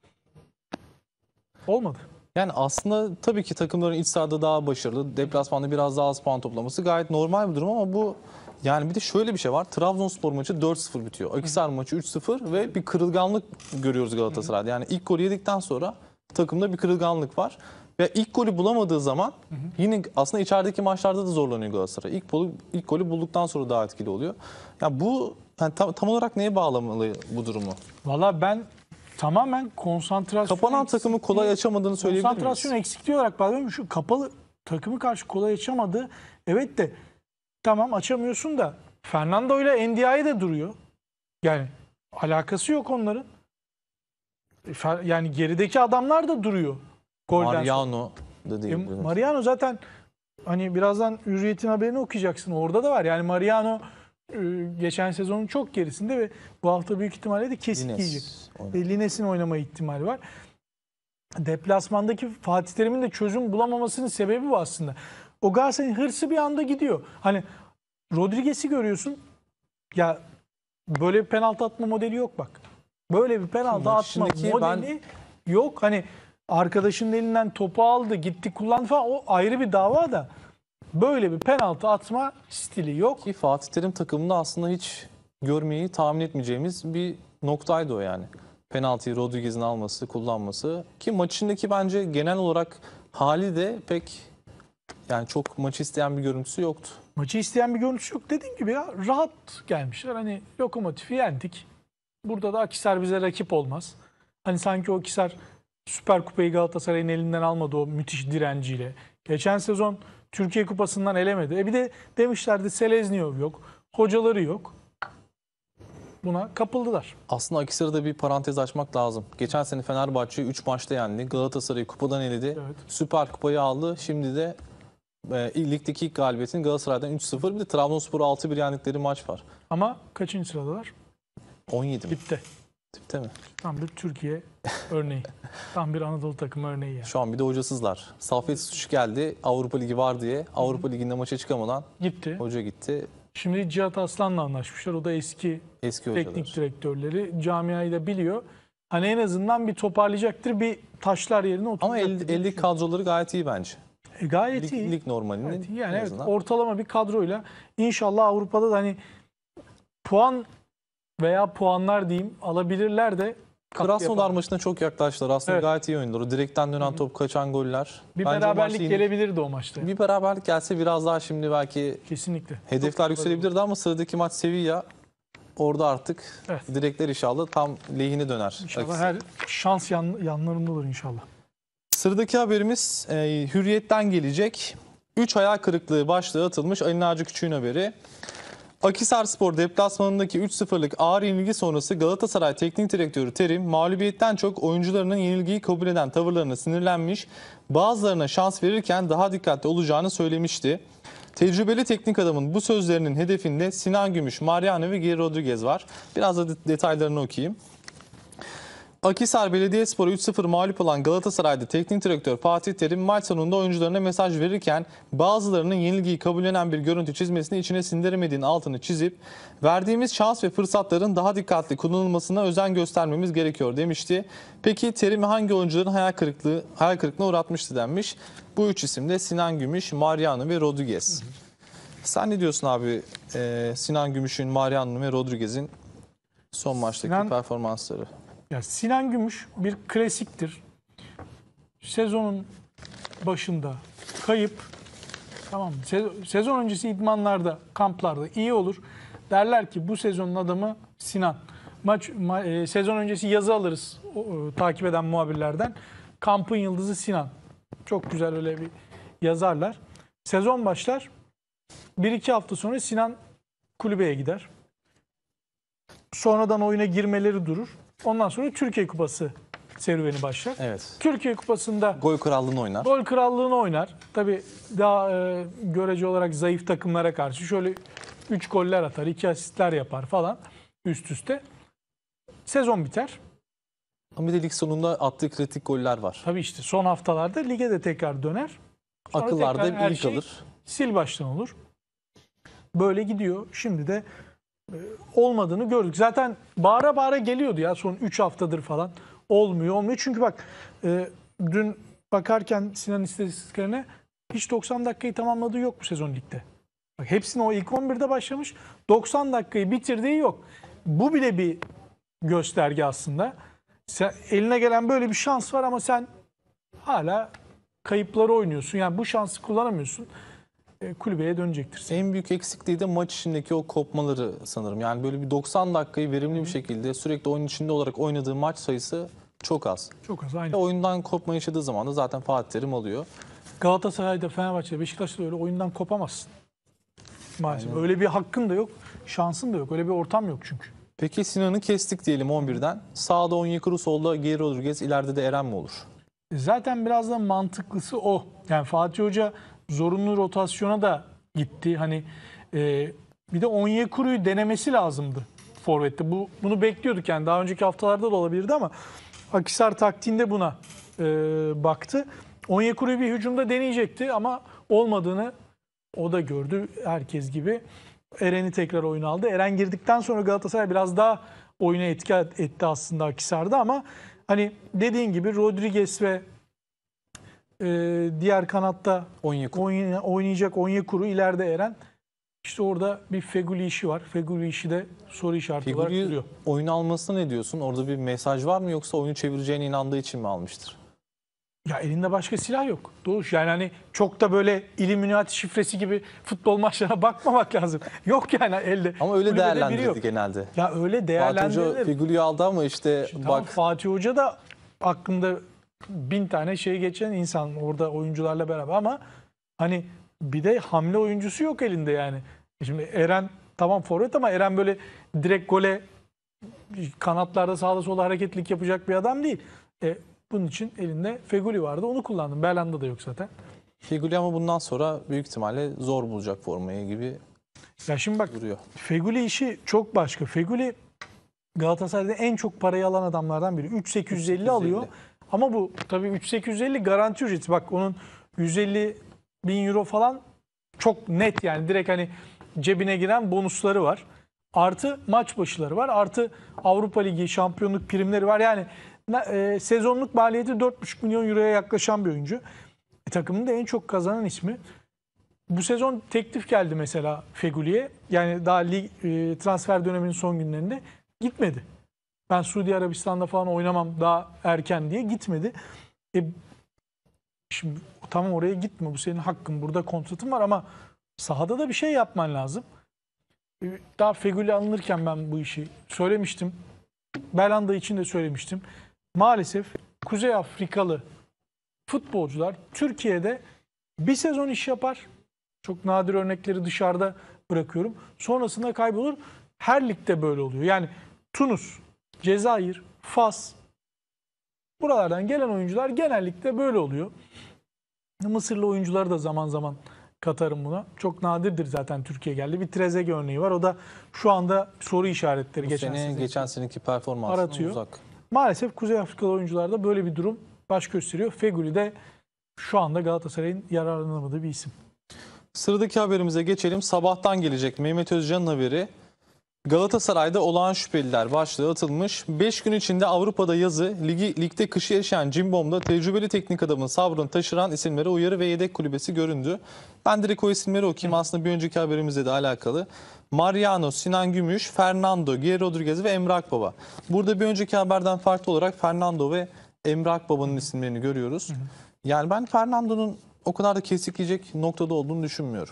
Olmadı. Yani aslında tabii ki takımların iç sahada daha başarılı, deplasmanda biraz daha az puan toplaması gayet normal bir durum ama bu, yani bir de şöyle bir şey var. Trabzonspor maçı 4-0 bitiyor. Akhisar maçı 3-0 ve bir kırılganlık görüyoruz Galatasaray'da. Yani ilk golü yedikten sonra takımda bir kırılganlık var. Ve ilk golü bulamadığı zaman yine aslında içerideki maçlarda da zorlanıyor Galatasaray. İlk golü bulduktan sonra daha etkili oluyor. Ya bu yani tam olarak neye bağlamalı bu durumu? Valla ben tamamen konsantrasyon Kapanan takımı kolay açamadığını söyleyebilir miyiz? konsantrasyon eksikliği olarak bağlıyorum. Şu kapalı takımı karşı kolay açamadı. Evet de tamam, açamıyorsun da Fernando ile Ndiaye de duruyor. Yani alakası yok onların. Yani gerideki adamlar da duruyor. Golden sonra. Mariano da değil. Mariano zaten hani birazdan Hürriyet'in haberini okuyacaksın. Orada da var. Yani Mariano geçen sezonun çok gerisinde ve bu hafta büyük ihtimalle de kesik yiyecek. Lines'in oynama ihtimali var. Deplasmandaki Fatih Terim'in de çözüm bulamamasının sebebi bu aslında. O Galatasaray'ın hırsı bir anda gidiyor. Hani Rodriguez'i görüyorsun. Ya böyle bir penaltı atma modeli yok bak. Böyle bir penaltı atma modeli yok. Hani arkadaşının elinden topu aldı, gitti kullandı falan, o ayrı bir dava da böyle bir penaltı atma stili yok. Ki Fatih Terim takımında aslında hiç görmeyi tahmin etmeyeceğimiz bir noktaydı o yani. Penaltıyı Rodriguez'in alması, kullanması. Ki maç içindeki bence genel olarak hali de pek, yani çok maçı isteyen bir görüntüsü yoktu. Maçı isteyen bir görüntüsü yok. Dediğim gibi ya, rahat gelmişler. Hani Lokomotif'i yendik. Burada da Akhisar bize rakip olmaz. Hani sanki o Akhisar Süper Kupayı Galatasaray'ın elinden almadı o müthiş direnciyle. Geçen sezon Türkiye Kupası'ndan elemedi. Bir de demişlerdi Selezniov yok, hocaları yok. Buna kapıldılar. Aslında Akhisar'da bir parantez açmak lazım. Geçen sene Fenerbahçe'yi 3 maçta yendi. Galatasaray'ı kupadan eledi. Evet. Süper Kupayı aldı. Şimdi de ligdeki ilk galibiyetini Galatasaray'dan 3-0. Bir de Trabzonspor'u 6-1 yendikleri maç var. Ama kaçıncı sıradalar? 17 mi? Dipte. Dipte mi? Tam bir Türkiye örneği. Tam bir Anadolu takımı örneği yani. Şu an bir de hocasızlar. Safet Suç geldi. Avrupa Ligi var diye. Avrupa Ligi'nde maça çıkamadan gitti. Hoca gitti. Şimdi Cihat Aslan'la anlaşmışlar. O da eski teknik direktörleri. Camiayı da biliyor. Hani en azından bir toparlayacaktır. Bir taşlar yerine oturacaktır. Ama eldeki kadroları gayet iyi bence. Gayet iyi. Lig normalinin. Evet, yani evet, ortalama bir kadroyla inşallah Avrupa'da da hani puan veya puanlar diyeyim alabilirler de Krasnodar yapar. maçına çok yaklaştılar. Aslında Evet. gayet iyi oyundular. O direkten dönen top, kaçan goller. Bir Bence o beraberlik maçta gelebilirdi o maçta. bir beraberlik gelse biraz daha şimdi belki Kesinlikle. hedefler yükselebilirdi ama sıradaki maç Sevilla. Orada artık Evet. direkler inşallah tam lehine döner. İnşallah her şans yanlarında olur inşallah. Sıradaki haberimiz Hürriyet'ten gelecek. 3 hayal kırıklığı başlığı atılmış Ali Naci Küçük'ün haberi. Akhisarspor deplasmanındaki 3-0'lık ağır yenilgi sonrası Galatasaray Teknik Direktörü Terim, mağlubiyetten çok oyuncularının yenilgiyi kabul eden tavırlarına sinirlenmiş, bazılarına şans verirken daha dikkatli olacağını söylemişti. Tecrübeli teknik adamın bu sözlerinin hedefinde Sinan Gümüş, Mariano ve Geri Rodriguez var. Biraz da detaylarını okuyayım. Akhisar Belediyespor'u 3-0 mağlup olan Galatasaray'da teknik direktör Fatih Terim maç sonunda oyuncularına mesaj verirken bazılarının yenilgiyi kabullenen bir görüntü çizmesini içine sindiremediğinin altını çizip verdiğimiz şans ve fırsatların daha dikkatli kullanılmasına özen göstermemiz gerekiyor demişti. Peki Terim'i hangi oyuncuların hayal kırıklığına uğratmıştı denmiş. Bu üç isim de Sinan Gümüş, Mariano ve Rodriguez. Sen ne diyorsun abi Sinan Gümüş'ün, Mariano ve Rodriguez'in son maçtaki performansları? Ya Sinan Gümüş bir klasiktir. Sezonun başında kayıp, tamam mı? Sezon öncesi idmanlarda, kamplarda iyi olur. Derler ki bu sezonun adamı Sinan. Sezon öncesi yazı alırız takip eden muhabirlerden. Kampın yıldızı Sinan. Çok güzel öyle bir yazarlar. Sezon başlar. 1-2 hafta sonra Sinan kulübeye gider. Sonradan oyuna girmeleri durur. Ondan sonra Türkiye Kupası serüveni başlar. Evet. Türkiye Kupası'nda Gol krallığını oynar. gol krallığını oynar. Tabii daha görece olarak zayıf takımlara karşı şöyle 3 goller atar, 2 asistler yapar falan üst üste. Sezon biter. Ama bir de lig sonunda attığı kritik goller var. Tabii işte son haftalarda lige de tekrar döner. Sonra Akıllarda tekrar her bir şey kalır. sil baştan olur. Böyle gidiyor. Şimdi de olmadığını gördük. Zaten bağıra bağıra geliyordu ya son 3 haftadır falan. Olmuyor. Çünkü bak dün bakarken Sinan istatistiklerine hiç 90 dakikayı tamamladığı yok bu sezon ligde. Bak hepsini o ilk 11'de başlamış. 90 dakikayı bitirdiği yok. Bu bile bir gösterge aslında. Eline gelen böyle bir şans var ama sen hala kayıpları oynuyorsun. Yani bu şansı kullanamıyorsun. Kulübeye dönecektir. En büyük eksikliği de maç içindeki o kopmaları sanırım. Yani böyle bir 90 dakikayı verimli bir şekilde sürekli oyun içinde olarak oynadığı maç sayısı çok az. Çok az aynı. Ve oyundan kopma yaşadığı zaman da zaten Fatih Terim alıyor. Galatasaray'da, Fenerbahçe'de, Beşiktaş'ta öyle oyundan kopamazsın. Maalesef. Öyle bir hakkın da yok, şansın da yok. Öyle bir ortam yok çünkü. Peki Sinan'ı kestik diyelim 11'den. Sağda Onyekuru, solda Geri Rodriguez, ileride de Eren mi olur? Zaten biraz da mantıklısı o. Yani Fatih Hoca zorunlu rotasyona da gitti. Hani bir de Onyekuru'yu denemesi lazımdı forvette. Bunu bekliyorduk yani. Daha önceki haftalarda da olabilirdi ama Akhisar taktiğinde buna baktı. Onyekuru'yu bir hücumda deneyecekti ama olmadığını o da gördü herkes gibi. Eren'i tekrar oyuna aldı. Eren girdikten sonra Galatasaray biraz daha oyuna etki etti aslında Akhisar'da ama hani dediğin gibi Rodriguez ve diğer kanatta oynayacak Onyekuru, ileride Eren. İşte orada bir Feguli işi var. Feguli işi de soru işareti olarak duruyor. Fegüli'yi oyuna almasına ne diyorsun? Orada bir mesaj var mı yoksa oyunu çevireceğine inandığı için mi almıştır? Ya elinde başka silah yok. Doğuş yani hani çok da böyle İlluminati şifresi gibi futbol maçlarına bakmamak lazım. Yok yani elde. Ama öyle Kulübede biri değerlendirildi yok. genelde. Ya öyle Fatih Hoca değerlendirilir. Fegüli'yi aldı ama işte Tamam, bak Fatih Hoca da aklında 1000 tane şey geçen insan orada oyuncularla beraber ama hani bir de hamle oyuncusu yok elinde yani. Şimdi Eren tamam forvet ama Eren böyle direkt gole kanatlarda sağda solda hareketlilik yapacak bir adam değil. Bunun için elinde Feguli vardı. Onu kullandım. Berlanda da yok zaten. Fegüli ama bundan sonra büyük ihtimalle zor bulacak formayı gibi Ya şimdi bak duruyor. Feguli işi çok başka. Feguli Galatasaray'da en çok parayı alan adamlardan biri. 3.850 alıyor. Ama bu tabii 3.850 garanti ücreti. Bak onun 150 bin euro falan çok net yani. Direkt hani cebine giren bonusları var. Artı maç başıları var. Artı Avrupa Ligi şampiyonluk primleri var. Yani sezonluk maliyeti 4,5 milyon euroya yaklaşan bir oyuncu. Takımın da en çok kazanan ismi. Bu sezon teklif geldi mesela Feguli'ye. Yani daha lig transfer döneminin son günlerinde gitmedi. Ben Suudi Arabistan'da falan oynamam daha erken diye gitmedi. Şimdi tamam, oraya gitme, bu senin hakkın, burada kontratın var ama sahada da bir şey yapman lazım. Daha Feguli alınırken ben bu işi söylemiştim. Belhanda için de söylemiştim. Maalesef Kuzey Afrikalı futbolcular Türkiye'de bir sezon iş yapar. Çok nadir örnekleri dışarıda bırakıyorum. Sonrasında kaybolur. Her ligde böyle oluyor. Yani Tunus, Cezayir, Fas, buralardan gelen oyuncular genellikle böyle oluyor. Mısırlı oyuncuları da zaman zaman katarım buna. Çok nadirdir zaten Türkiye geldi. Bir Trezeguet örneği var. O da şu anda soru işaretleri Geçen seneki performansından aratıyor. uzak. Maalesef Kuzey Afrikalı oyuncularda böyle bir durum baş gösteriyor. Feguli de şu anda Galatasaray'ın yararlanamadığı bir isim. Sıradaki haberimize geçelim. Sabahtan gelecek Mehmet Özcan'ın haberi. Galatasaray'da olağan şüpheliler başlığı atılmış. 5 gün içinde Avrupa'da yazı, ligde kışı yaşayan Cimbom'da tecrübeli teknik adamın sabrını taşıran isimlere uyarı ve yedek kulübesi göründü. Ben direkt o isimleri okuyayım. Aslında bir önceki haberimizle de alakalı. Mariano, Sinan Gümüş, Fernando, Guilherme Rodriguez ve Emre Akbaba. Burada bir önceki haberden farklı olarak Fernando ve Emre Akbaba'nın isimlerini görüyoruz. Yani ben Fernando'nun o kadar da kesikleyecek noktada olduğunu düşünmüyorum.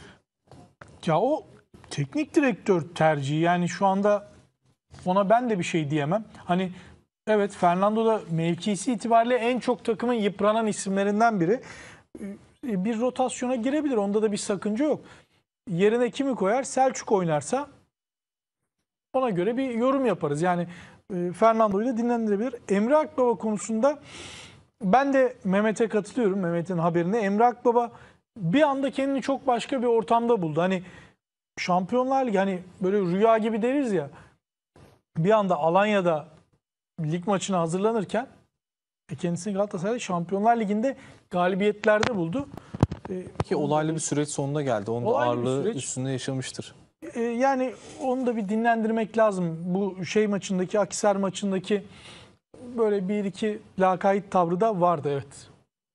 Ya o teknik direktör tercihi, yani şu anda ona ben de bir şey diyemem. Hani evet, Fernando da mevkisi itibariyle en çok takımın yıpranan isimlerinden biri. Bir rotasyona girebilir. Onda da bir sakınca yok. Yerine kimi koyar? Selçuk oynarsa ona göre bir yorum yaparız. Yani Fernando'yu da dinlendirebilir. Emre Akbaba konusunda ben de Mehmet'e katılıyorum. Mehmet'in haberine. Emre Akbaba bir anda kendini çok başka bir ortamda buldu. Hani Şampiyonlar Ligi, hani böyle rüya gibi deriz ya. Bir anda Alanya'da lig maçına hazırlanırken kendisini Galatasaray Şampiyonlar Ligi'nde galibiyetlerde buldu. Ki olaylı bir süreç sonunda geldi. Onun da Olaylı bir ağırlığı süreç. üstünde yaşamıştır. Yani onu da bir dinlendirmek lazım. Bu şey maçındaki, Akhisar maçındaki böyle bir iki lakayt tavrı da vardı, evet.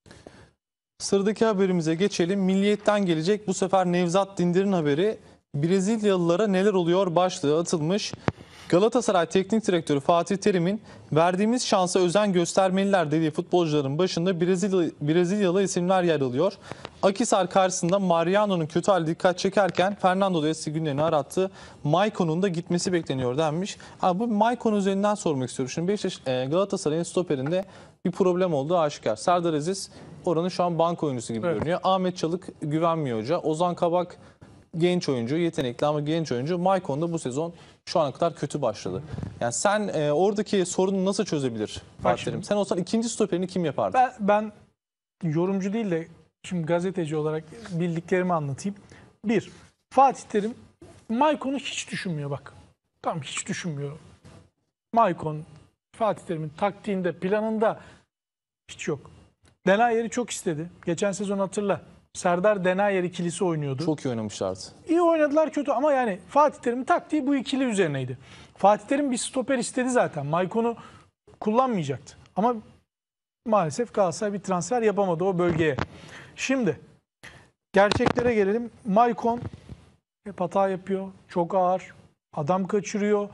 Sıradaki haberimize geçelim. Milliyet'ten gelecek bu sefer Nevzat Dindir'in haberi. Brezilyalılara neler oluyor başlığı atılmış. Galatasaray Teknik Direktörü Fatih Terim'in verdiğimiz şansa özen göstermeliler dediği futbolcuların başında Brezilyalı isimler yer alıyor. Akhisar karşısında Mariano'nun kötü hali dikkat çekerken Fernando da eski günlerini arattı. Maicon'un da gitmesi bekleniyor denmiş. Bu Maicon üzerinden sormak istiyorum. Şimdi Galatasaray'ın stoperinde bir problem olduğu aşikar. Serdar Aziz oranın şu an bank oyuncusu gibi görünüyor. Ahmet Çalık güvenmiyor hoca. Ozan Kabak genç oyuncu, yetenekli ama genç oyuncu. Maicon da bu sezon şu ana kadar kötü başladı. Yani sen oradaki sorunu nasıl çözebilir Fatih Terim? Sen olsan ikinci stoperini kim yapardın? Ben yorumcu değil de şimdi gazeteci olarak bildiklerimi anlatayım. Bir, Fatih Terim Maicon'u hiç düşünmüyor bak. Tamam, hiç düşünmüyor. Maicon, Fatih Terim'in taktiğinde, planında hiç yok. Denayer'i çok istedi. Geçen sezon hatırla. Serdar Denayer ikilisi oynuyordu. Çok iyi oynamışlardı. İyi oynadılar, kötü ama yani Fatih Terim'in taktiği bu ikili üzerineydi. Fatih Terim bir stoper istedi zaten. Maicon'u kullanmayacaktı. Ama maalesef Galatasaray bir transfer yapamadı o bölgeye. Şimdi gerçeklere gelelim. Maicon hep hata yapıyor. Çok ağır. Adam kaçırıyor.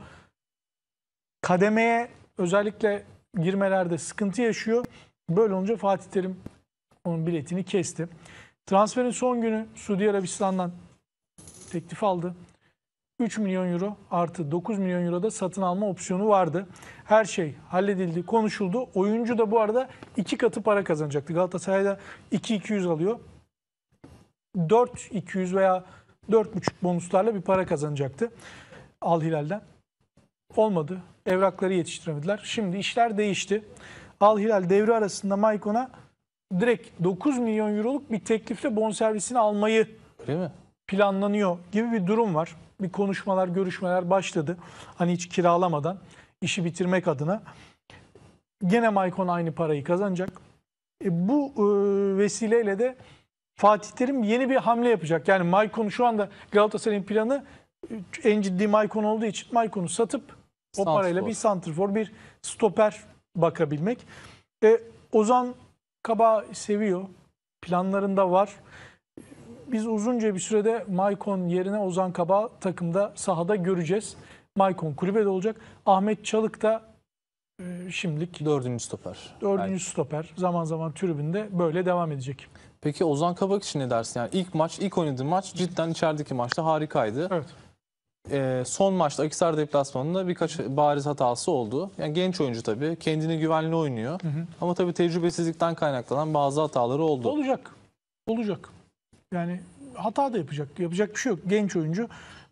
Kademeye özellikle girmelerde sıkıntı yaşıyor. Böyle olunca Fatih Terim onun biletini kesti. Transferin son günü Suudi Arabistan'dan teklif aldı. 3 milyon euro artı 9 milyon euro da satın alma opsiyonu vardı. Her şey halledildi, konuşuldu. Oyuncu da bu arada 2 katı para kazanacaktı. Galatasaray'da 2.200 alıyor. 4.200 veya 4.5 bonuslarla bir para kazanacaktı Al Hilal'den. Olmadı. Evrakları yetiştiremediler. Şimdi işler değişti. Al Hilal devre arasında Maicon'a direkt 9 milyon euroluk bir teklifle bonservisini almayı Öyle mi? planlanıyor gibi bir durum var. Bir konuşmalar, görüşmeler başladı. Hani hiç kiralamadan işi bitirmek adına. Gene Maicon aynı parayı kazanacak. Bu vesileyle de Fatih Terim yeni bir hamle yapacak. Yani Maicon şu anda Galatasaray'ın planı en ciddi Maicon olduğu için Maicon'u satıp o parayla bir santrfor, bir stoper bakabilmek. Ozan Kabak'ı seviyor. Planlarında var. Biz uzunca bir sürede Maicon yerine Ozan Kabak'ı takımda, sahada göreceğiz. Maicon kulübede olacak. Ahmet Çalık da şimdilik Dördüncü stoper. 4. stoper. Zaman zaman tribünde böyle devam edecek. Peki Ozan Kabak için ne dersin? Yani ilk oynadığı maç cidden içerideki maçta harikaydı. Evet. Son maçta Akhisar deplasmanında birkaç bariz hatası oldu. Yani genç oyuncu tabii. Kendine güvenli oynuyor. Ama tabii tecrübesizlikten kaynaklanan bazı hataları oldu. Olacak. Olacak. Yani hata da yapacak. Yapacak bir şey yok. Genç oyuncu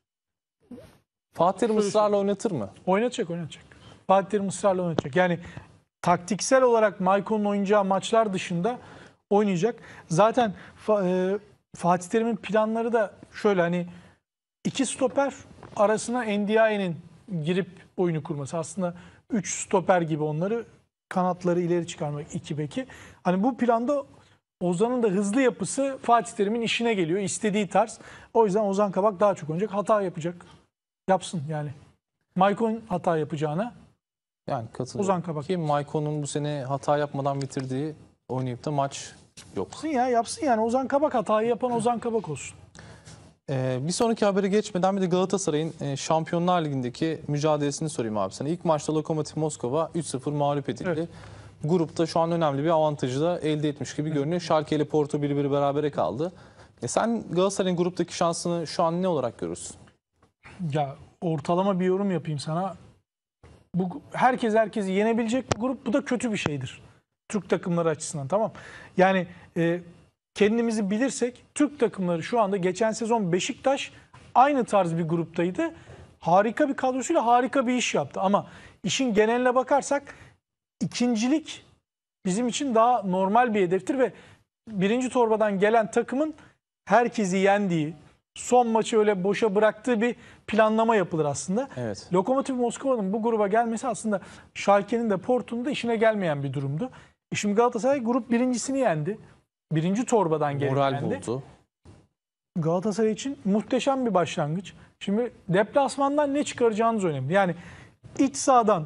Fatih Terim ısrarla oynatır mı? oynatacak. Fatih Terim ısrarla oynatacak. Yani taktiksel olarak Maicon'un oynayacağı maçlar dışında oynayacak. Zaten Fatih Terim'in planları da şöyle, hani iki stoper arasına Ndiaye'nin girip oyunu kurması. Aslında 3 stoper gibi onları, kanatları ileri çıkarmak, iki beki. Hani bu planda Ozan'ın da hızlı yapısı Fatih Terim'in işine geliyor. İstediği tarz. O yüzden Ozan Kabak daha çok oynayacak. Hata yapacak. Yapsın yani. Maicon hata yapacağına Yani katılıyorum. Ozan Kabak. Ki Maicon'un bu sene hata yapmadan bitirdiği oynayıp da maç yok. Yapsın yani. Ozan Kabak, hatayı yapan Ozan Kabak olsun. Bir sonraki habere geçmeden bir de Galatasaray'ın Şampiyonlar Ligi'ndeki mücadelesini sorayım abi sana. İlk maçta Lokomotiv Moskova 3-0 mağlup edildi. Evet. Grupta şu an önemli bir avantajı da elde etmiş gibi görünüyor. Schalke ile Porto 1-1 berabere kaldı. Sen Galatasaray'ın gruptaki şansını şu an ne olarak görürsün? Ya ortalama bir yorum yapayım sana. Bu herkesi yenebilecek bir grup. Bu da kötü bir şeydir. Türk takımları açısından, tamam. Yani kendimizi bilirsek Türk takımları şu anda, geçen sezon Beşiktaş aynı tarz bir gruptaydı. Harika bir kadrosuyla harika bir iş yaptı. Ama işin geneline bakarsak ikincilik bizim için daha normal bir hedeftir ve birinci torbadan gelen takımın herkesi yendiği, son maçı öyle boşa bıraktığı bir planlama yapılır aslında. Evet. Lokomotiv Moskova'nın bu gruba gelmesi aslında Schalke'nin de Porto'nun da işine gelmeyen bir durumdu. Şimdi Galatasaray grup birincisini yendi. Birinci torbadan gelip Moral yendi. buldu. Galatasaray için muhteşem bir başlangıç. Şimdi deplasmandan ne çıkaracağınız önemli. Yani iç sahadan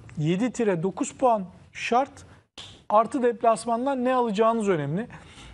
7-9 puan şart, artı deplasmandan ne alacağınız önemli.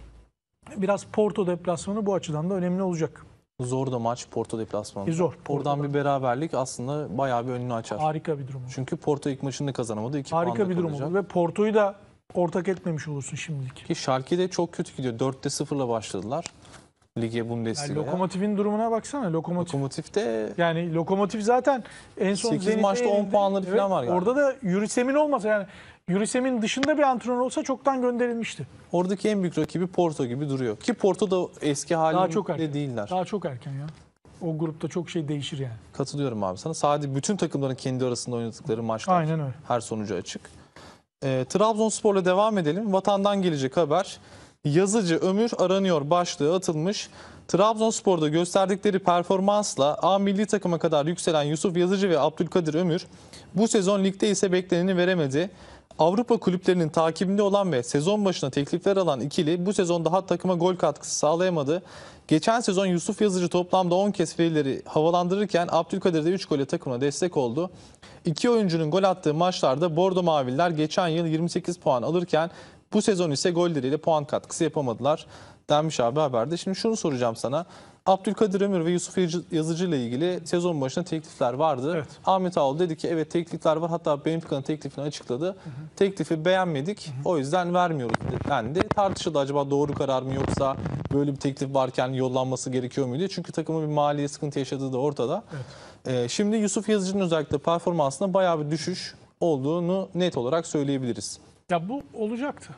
Biraz Porto deplasmanı bu açıdan da önemli olacak. Zor da maç Porto deplasmanı. Zor. Oradan bir beraberlik aslında bayağı bir önünü açar. Harika bir durum. Çünkü Porto ilk maçını kazanamadı. 2 puan Harika da bir durum kalacak. olur ve Porto'yu da ortak etmemiş olursun şimdilik. Ki Schalke de çok kötü gidiyor. 4'te 0'la başladılar Lige Yani Bundesliga'ya. Lokomotiv'in durumuna baksana. Lokomotiv de Yani Lokomotiv zaten en son 8 Zenit'e maçta 10 yenildi. puanları falan var galiba. Orada da Yurisem'in olmasa, yani Yurisem'in dışında bir antrenör olsa çoktan gönderilmişti. oradaki en büyük rakibi Porto gibi duruyor. Ki Porto da eski Daha çok halinde erken. değiller. Daha çok erken ya. O grupta çok şey değişir yani. Katılıyorum abi sana. Sadece bütün takımların kendi arasında oynadıkları maçlar. Aynen öyle. Her sonucu açık. Trabzonspor'la devam edelim. Vatandan gelecek haber. Yazıcı Ömür aranıyor başlığı atılmış. Trabzonspor'da gösterdikleri performansla A milli takıma kadar yükselen Yusuf Yazıcı ve Abdülkadir Ömür bu sezon ligde ise bekleneni veremedi. Avrupa kulüplerinin takibinde olan ve sezon başına teklifler alan ikili bu sezon daha takıma gol katkısı sağlayamadı. Geçen sezon Yusuf Yazıcı toplamda 10 kez fileleri havalandırırken Abdülkadir de 3 gole takımına destek oldu. İki oyuncunun gol attığı maçlarda Bordo Mavililer geçen yıl 28 puan alırken bu sezon ise golleriyle puan katkısı yapamadılar denmiş abi haberde. Şimdi şunu soracağım sana. Abdülkadir Ömür ve Yusuf Yazıcı ile ilgili sezon başında teklifler vardı. Evet. Ahmet Ağol dedi ki evet teklifler var. Hatta Benfica'nın teklifini açıkladı. Teklifi beğenmedik. O yüzden vermiyoruz dendi. Tartışıldı, acaba doğru karar mı yoksa böyle bir teklif varken yollanması gerekiyor muydu? Çünkü takımın bir maliye sıkıntı yaşadığı da ortada. Evet. Şimdi Yusuf Yazıcı'nın özellikle performansında bayağı bir düşüş olduğunu net olarak söyleyebiliriz. Ya bu olacaktı.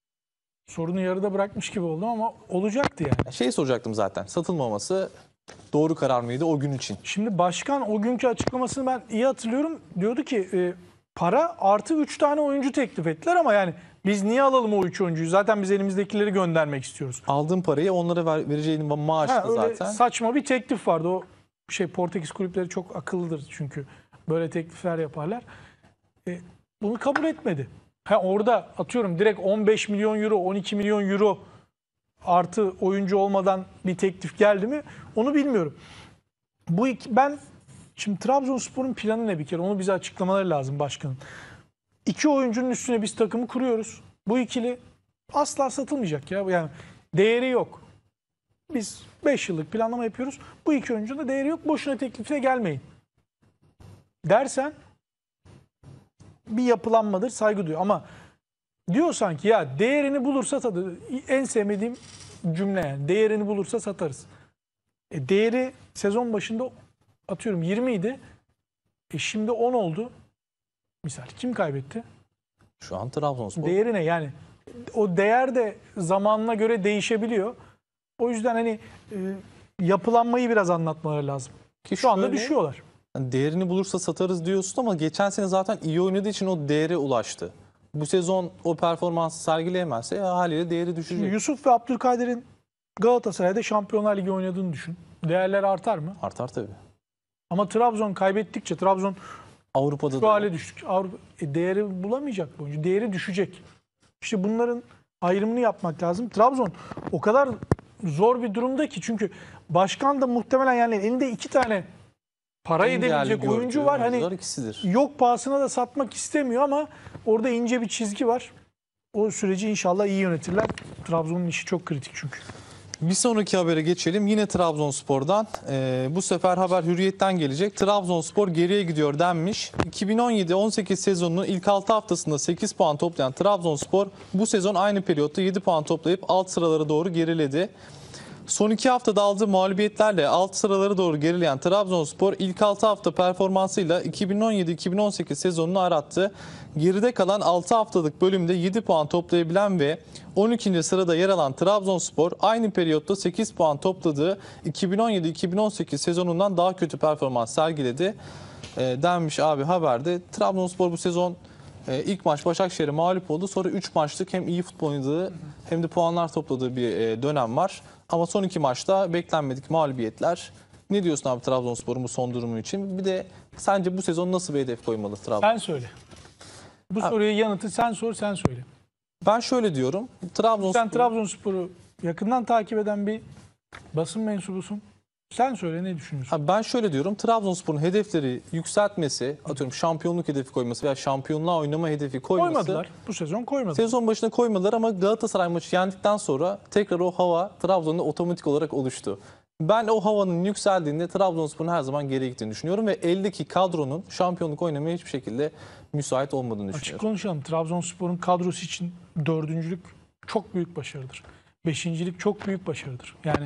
Sorunu yarıda bırakmış gibi oldum ama olacaktı yani. Şey soracaktım zaten. Satılmaması doğru karar mıydı o gün için? Şimdi başkan o günkü açıklamasını ben iyi hatırlıyorum. Diyordu ki para artı 3 tane oyuncu teklif ettiler ama yani biz niye alalım o 3 oyuncuyu? Zaten biz elimizdekileri göndermek istiyoruz. Aldığım parayı onlara vereceğin maaştı Öyle zaten. saçma bir teklif vardı. O Portekiz kulüpleri çok akıllıdır çünkü böyle teklifler yaparlar. Bunu kabul etmedi. Orada atıyorum direkt 15 milyon euro, 12 milyon euro artı oyuncu olmadan bir teklif geldi mi onu bilmiyorum. Şimdi Trabzonspor'un planı ne bir kere? Onu bize açıklamaları lazım başkanın. 2 oyuncunun üstüne biz takımı kuruyoruz. Bu ikili asla satılmayacak ya. Yani değeri yok. Biz 5 yıllık planlama yapıyoruz. Bu 2 oyuncunun da değeri yok. Boşuna teklifle gelmeyin. dersen bir yapılanmadır, saygı duyuyor. Ama diyorsan ki ya değerini bulursa satarız. En sevmediğim cümle yani. Değerini bulursa satarız. Değeri sezon başında atıyorum 20 idi. Şimdi 10 oldu. Misal kim kaybetti? Şu an Trabzonspor. Değeri ne? Yani o değer de zamanına göre değişebiliyor. O yüzden hani yapılanmayı biraz anlatmaları lazım. Ki Şu anda şöyle, düşüyorlar. hani değerini bulursa satarız diyorsun ama geçen sene zaten iyi oynadığı için o değere ulaştı. Bu sezon o performansı sergileyemezse haliyle değeri düşecek. Şimdi Yusuf ve Abdülkadir'in Galatasaray'da Şampiyonlar Ligi oynadığını düşün. Değerler artar mı? Artar tabii. Ama Trabzon kaybettikçe Trabzon Avrupa'da şu da hale düştük. Değeri bulamayacak bu oyuncu. Değeri düşecek. İşte bunların ayrımını yapmak lazım. Trabzon o kadar zor bir durumda ki çünkü başkan da muhtemelen yani elinde 2 tane para en değerli edebilecek gördüğü oyuncu var. Hani oyuncular ikisidir. yok pahasına da satmak istemiyor ama orada ince bir çizgi var. O süreci inşallah iyi yönetirler. Trabzon'un işi çok kritik çünkü. Bir sonraki habere geçelim. Yine Trabzonspor'dan. Bu sefer haber Hürriyet'ten gelecek. Trabzonspor geriye gidiyor denmiş. 2017-18 sezonunun ilk 6 haftasında 8 puan toplayan Trabzonspor bu sezon aynı periyotta 7 puan toplayıp alt sıralara doğru geriledi. Son 2 haftada aldığı mağlubiyetlerle alt sıralara doğru gerileyen Trabzonspor ilk 6 hafta performansıyla 2017-2018 sezonunu arattı. Geride kalan 6 haftalık bölümde 7 puan toplayabilen ve 12. sırada yer alan Trabzonspor aynı periyotta 8 puan topladığı 2017-2018 sezonundan daha kötü performans sergiledi denmiş abi haberde. Trabzonspor bu sezon ilk maç Başakşehir'e mağlup oldu. Sonra 3 maçlık hem iyi futbol oynadığı hem de puanlar topladığı bir dönem var. Ama son 2 maçta beklenmedik mağlubiyetler. Ne diyorsun abi Trabzonspor'un bu son durumu için? Bir de sence bu sezon nasıl bir hedef koymalı Trabzon? Sen söyle. Bu soruya yanıtı sen sor, sen söyle. Ben şöyle diyorum. Sen Trabzonspor'u yakından takip eden bir basın mensubusun. Sen söyle, ne düşünüyorsun? Ben şöyle diyorum. Trabzonspor'un hedefleri yükseltmesi, atıyorum şampiyonluk hedefi koyması veya şampiyonluğa oynama hedefi koyması. Koymadılar. Bu sezon koymadılar. Sezon başına koymadılar ama Galatasaray maçı yendikten sonra tekrar o hava Trabzon'da otomatik olarak oluştu. Ben o havanın yükseldiğinde Trabzonspor'un her zaman geriye gittiğini düşünüyorum ve eldeki kadronun şampiyonluk oynamaya hiçbir şekilde müsait olmadığını Açık düşünüyorum. konuşalım. Trabzonspor'un kadrosu için 4.'lük çok büyük başarıdır. 5.'lik çok büyük başarıdır. Yani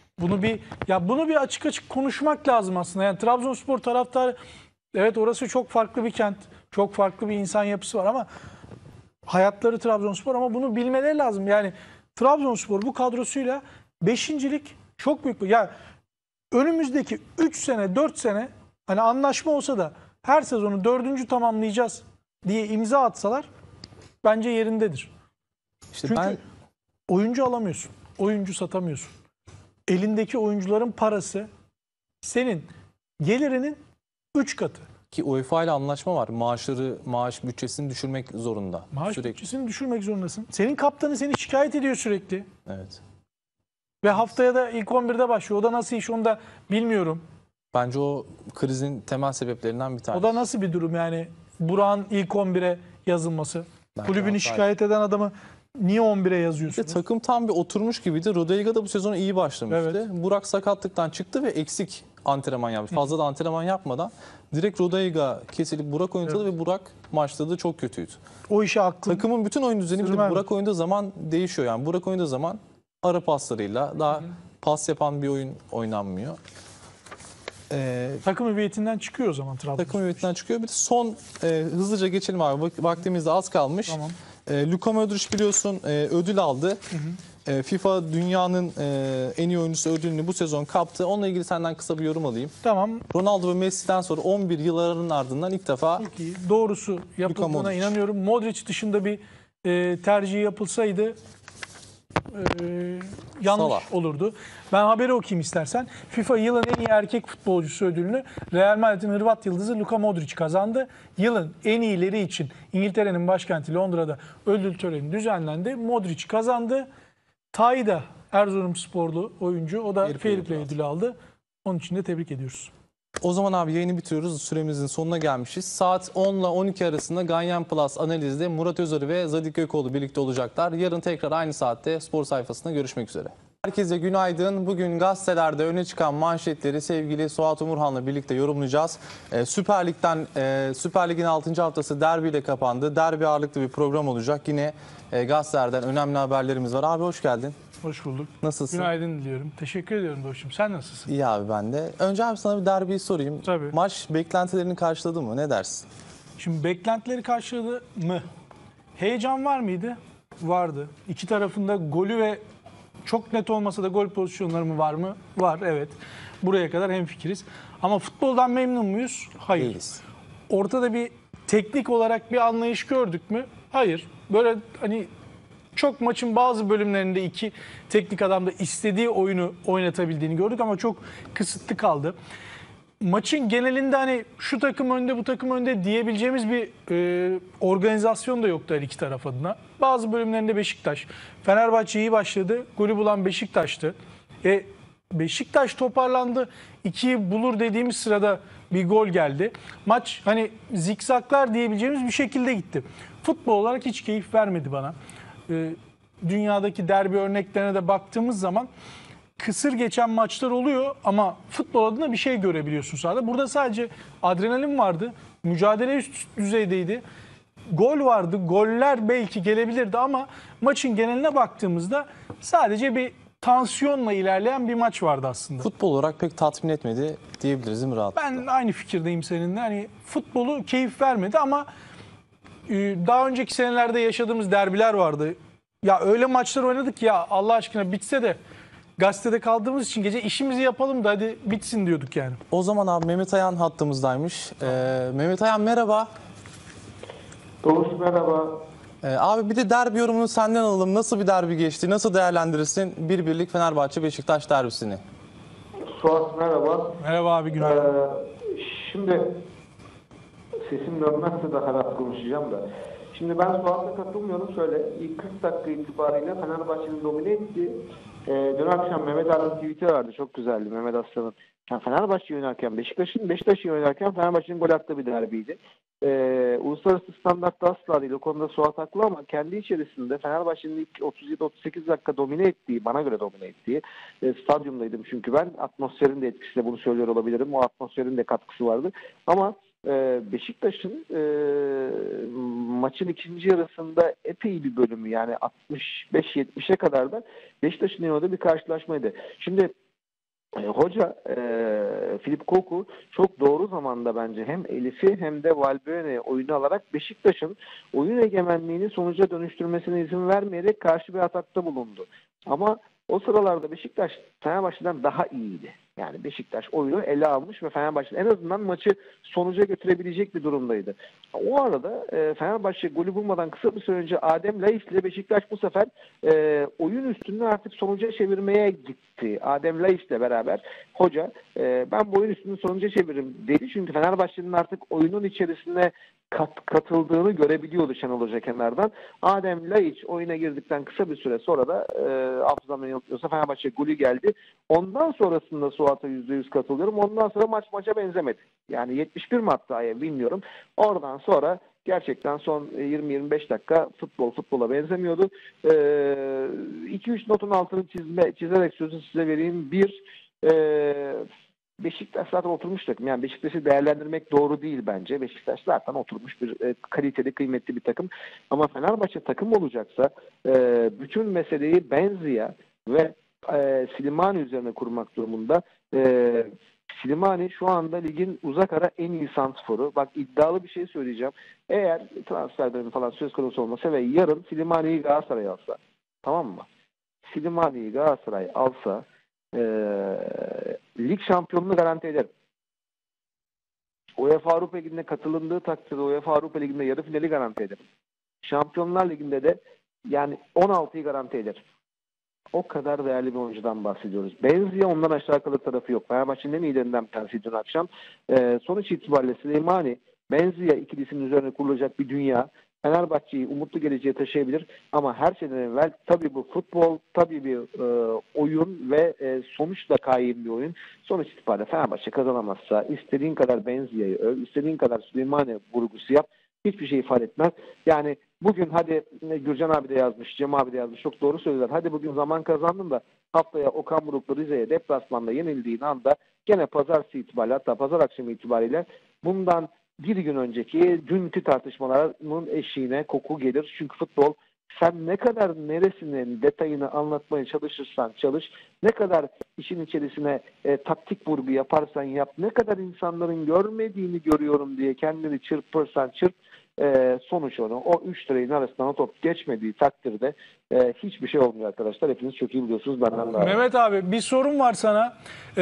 bunu bir açık açık konuşmak lazım aslında. Yani Trabzonspor taraftarı, evet orası çok farklı bir kent. Çok farklı bir insan yapısı var ama hayatları Trabzonspor, ama bunu bilmeleri lazım. Yani Trabzonspor bu kadrosuyla 5.'lik çok büyük. Ya önümüzdeki 3 sene 4 sene hani anlaşma olsa da her sezonu 4. tamamlayacağız diye imza atsalar bence yerindedir. İşte Çünkü ben oyuncu alamıyorsun. Oyuncu satamıyorsun. Elindeki oyuncuların parası senin gelirinin 3 katı. ki UEFA ile anlaşma var. Maaş bütçesini düşürmek zorunda. Maaş Sürekli. bütçesini düşürmek zorundasın. Senin kaptanı seni şikayet ediyor sürekli. Evet. Ve haftaya da ilk 11'de başlıyor. O da nasıl iş onu da bilmiyorum. Bence o krizin temel sebeplerinden bir tanesi. O da nasıl bir durum yani? Burak'ın ilk 11'e yazılması. Bence Kulübünü hataydı. şikayet eden adamı niye 11'e Ve yazıyorsunuz? takım tam bir oturmuş gibiydi. Rodallega da bu sezona iyi başlamıştı. Evet. Burak sakatlıktan çıktı ve eksik antrenman yaptı. Fazla da antrenman yapmadan direkt Rodallega kesilip Burak oynadı ve Burak maçta da çok kötüydü. O işe aklım. Takımın bütün oyun düzeni bir de Sürmez. Burak oynadığı zaman değişiyor. Yani Burak oynadığı zaman ara paslarıyla daha pas yapan bir oyun oynanmıyor. Takım hüviyetinden çıkıyor o zaman Trabzon. Takım hüviyetinden çıkıyor. Bir de son hızlıca geçelim abi. Vaktimiz de az kalmış. Tamam. Luka Modric biliyorsun ödül aldı. FIFA dünyanın en iyi oyuncusu ödülünü bu sezon kaptı. Onunla ilgili senden kısa bir yorum alayım. Tamam. Ronaldo ve Messi'den sonra 11 yılların ardından ilk defa Çok iyi. Doğrusu yapıldığına Modric. inanıyorum. Modric dışında bir tercih yapılsaydı yanlış Salah. olurdu. Ben haberi okuyayım istersen. FIFA yılın en iyi erkek futbolcusu ödülünü Real Madrid'in Hırvat yıldızı Luka Modric kazandı. Yılın en iyileri için İngiltere'nin başkenti Londra'da ödül töreni düzenlendi. Modric kazandı. Tayda Erzurumsporlu oyuncu. O da Fair Play ödülü aldı. Onun için de tebrik ediyoruz. o zaman abi yayını bitiriyoruz. Süremizin sonuna gelmişiz. Saat 10 ile 12 arasında Ganyan Plus analizde Murat Özarı ve Zadik Gökoğlu birlikte olacaklar. Yarın tekrar aynı saatte spor sayfasında görüşmek üzere. Herkese günaydın. Bugün gazetelerde öne çıkan manşetleri sevgili Suat Umurhan'la birlikte yorumlayacağız. Süper Lig'in 6. haftası derbiyle kapandı. Derbi ağırlıklı bir program olacak. Yine gazetelerden önemli haberlerimiz var. Abi hoş geldin. Hoş bulduk. Nasılsın? Günaydın diliyorum. Teşekkür ediyorum Doğuş'um. Sen nasılsın? İyi abi ben de. Önce abi sana bir derbiyi sorayım. Tabii. Maç beklentilerini karşıladı mı? Ne dersin? Şimdi beklentileri karşıladı mı? Heyecan var mıydı? Vardı. İki tarafında golü ve çok net olmasa da gol pozisyonları mı var mı? Var, evet. Buraya kadar hemfikiriz. Ama futboldan memnun muyuz? Hayır. Değiliz. Ortada bir teknik olarak bir anlayış gördük mü? Hayır. Böyle hani çok maçın bazı bölümlerinde iki teknik adam da istediği oyunu oynatabildiğini gördük ama çok kısıtlı kaldı. Maçın genelinde hani şu takım önde bu takım önde diyebileceğimiz bir organizasyon da yoktu her iki taraf adına. Bazı bölümlerinde Beşiktaş, Fenerbahçe iyi başladı. Golü bulan Beşiktaş'tı. Beşiktaş toparlandı. 2'yi bulur dediğimiz sırada bir gol geldi. Maç hani zikzaklar diyebileceğimiz bir şekilde gitti. Futbol olarak hiç keyif vermedi bana. Dünyadaki derbi örneklerine de baktığımız zaman kısır geçen maçlar oluyor ama futbol adına bir şey görebiliyorsun sahada. Burada sadece adrenalin vardı. Mücadele üst düzeydeydi. Gol vardı. Goller belki gelebilirdi ama maçın geneline baktığımızda sadece bir tansiyonla ilerleyen bir maç vardı aslında. Futbol olarak pek tatmin etmedi diyebiliriz değil mi rahatlıkla? Ben aynı fikirdeyim seninle. Hani futbolu keyif vermedi ama daha önceki senelerde yaşadığımız derbiler vardı. Ya öyle maçlar oynadık ya Allah aşkına bitse de gazetede kaldığımız için gece işimizi yapalım da hadi bitsin diyorduk yani. O zaman abi Mehmet Ayan hattımızdaymış. Mehmet Ayan merhaba. Doğuş merhaba. Abi bir de derbi yorumunu senden alalım. Nasıl bir derbi geçti? Nasıl değerlendirirsin bir birlik Fenerbahçe-Beşiktaş derbisini? Suat merhaba. Merhaba abi günaydın. Şimdi sesim dönmezse daha rahat konuşacağım da. Şimdi ben Suat'a katılmıyorum. Şöyle ilk 40 dakika itibariyle Fenerbahçe'nin domine etti. Dün akşam Mehmet Aslan'ın tweet'i vardı. Çok güzeldi Mehmet Aslan'ın. Yani Fenerbahçe'yi oynarken Beşiktaş'ı oynarken Fenerbahçe'nin gol attığı bir derbiydi. Uluslararası standartta asla değil. O konuda Suat haklı ama kendi içerisinde Fenerbahçe'nin ilk 37-38 dakika domine ettiği, bana göre domine ettiği stadyumdaydım çünkü ben. Atmosferin de etkisiyle bunu söylüyor olabilirim. O atmosferin de katkısı vardı. Ama Beşiktaş'ın maçın ikinci yarısında epey bir bölümü yani 65-70'e kadar da Beşiktaş'ın oynadığı bir karşılaşmaydı. Şimdi hoca Filip Koku çok doğru zamanda bence hem Elif'i hem de Valbuena'yı oyunu alarak Beşiktaş'ın oyun egemenliğini sonuca dönüştürmesine izin vermeyerek karşı bir atakta bulundu. Ama o sıralarda Beşiktaş Fenerbahçe'den daha iyiydi. Yani Beşiktaş oyunu ele almış ve Fenerbahçe en azından maçı sonuca götürebilecek bir durumdaydı. O arada Fenerbahçe golü bulmadan kısa bir süre önce Adem Laiç ile Beşiktaş bu sefer oyun üstünlüğü artık sonuca çevirmeye gitti. Adem Laiç ile beraber hoca ben bu oyun üstünlüğü sonuca çeviririm dedi. Çünkü Fenerbahçe'nin artık oyunun içerisine katıldığını görebiliyordu Şenol Hoca kenardan. Adem Laiç oyuna girdikten kısa bir süre sonra da hafızamdan yanıltmıyorsa Fenerbahçe golü geldi. Ondan sonrasında Suat'a %100 katılıyorum. Ondan sonra maça benzemedi. Yani 71 mi hatta bilmiyorum. Oradan sonra gerçekten son 20-25 dakika futbola benzemiyordu. 2-3 notun altını çizerek sözü size vereyim. Bir, Beşiktaş zaten oturmuş takım. Yani Beşiktaş'ı değerlendirmek doğru değil bence. Beşiktaş zaten oturmuş bir kaliteli, kıymetli bir takım. Ama Fenerbahçe takım olacaksa bütün meseleyi Benzia ve Slimani üzerine kurmak durumunda. Slimani şu anda ligin uzak ara en iyi santrforu. Bak iddialı bir şey söyleyeceğim. Eğer transfer dönemi falan söz konusu olmasa ve yarın Slimani'yi Galatasaray alsa, tamam mı? Slimani'yi Galatasaray alsa lig şampiyonluğunu garanti eder. UEFA Avrupa Ligi'ne katılındığı takdirde UEFA Avrupa Ligi'nde yarı finali garanti eder. Şampiyonlar Ligi'nde de yani 16'yı garanti eder. O kadar değerli bir oyuncudan bahsediyoruz. Benzia ondan aşağı kalır tarafı yok. Fenerbahçe'nin en iyilerinden bir tanesi dün akşam. Sonuç itibariyle Süleymani, Benzia ikilisinin üzerine kurulacak bir dünya. Fenerbahçe'yi umutlu geleceğe taşıyabilir. Ama her şeyden evvel tabii bu futbol, tabii bir oyun ve sonuçla kaim bir oyun. Sonuç itibariyle Fenerbahçe kazanamazsa istediğin kadar Benzia'yı öv, istediğin kadar Süleymani vurgusu yap. Hiçbir şey ifade etmez. Yani bugün hadi Gürcan abi de yazmış, Cem abi de yazmış. Çok doğru söylüyorlar. Hadi bugün zaman kazandın da haftaya Okan Buruklu Rize'ye deplasmanda yenildiğin anda gene pazartesi itibariyle, hatta pazar akşamı itibariyle bundan bir gün önceki dünkü tartışmaların eşiğine koku gelir. Çünkü futbol, sen ne kadar neresinin detayını anlatmaya çalışırsan çalış, ne kadar işin içerisine taktik vurgu yaparsan yap, ne kadar insanların görmediğini görüyorum diye kendini çırpırsan çırp, sonuç onu. O üç direğin arasından o top geçmediği takdirde hiçbir şey olmuyor arkadaşlar. Hepiniz çok iyi biliyorsunuz, benden daha. Mehmet abi bir sorum var sana.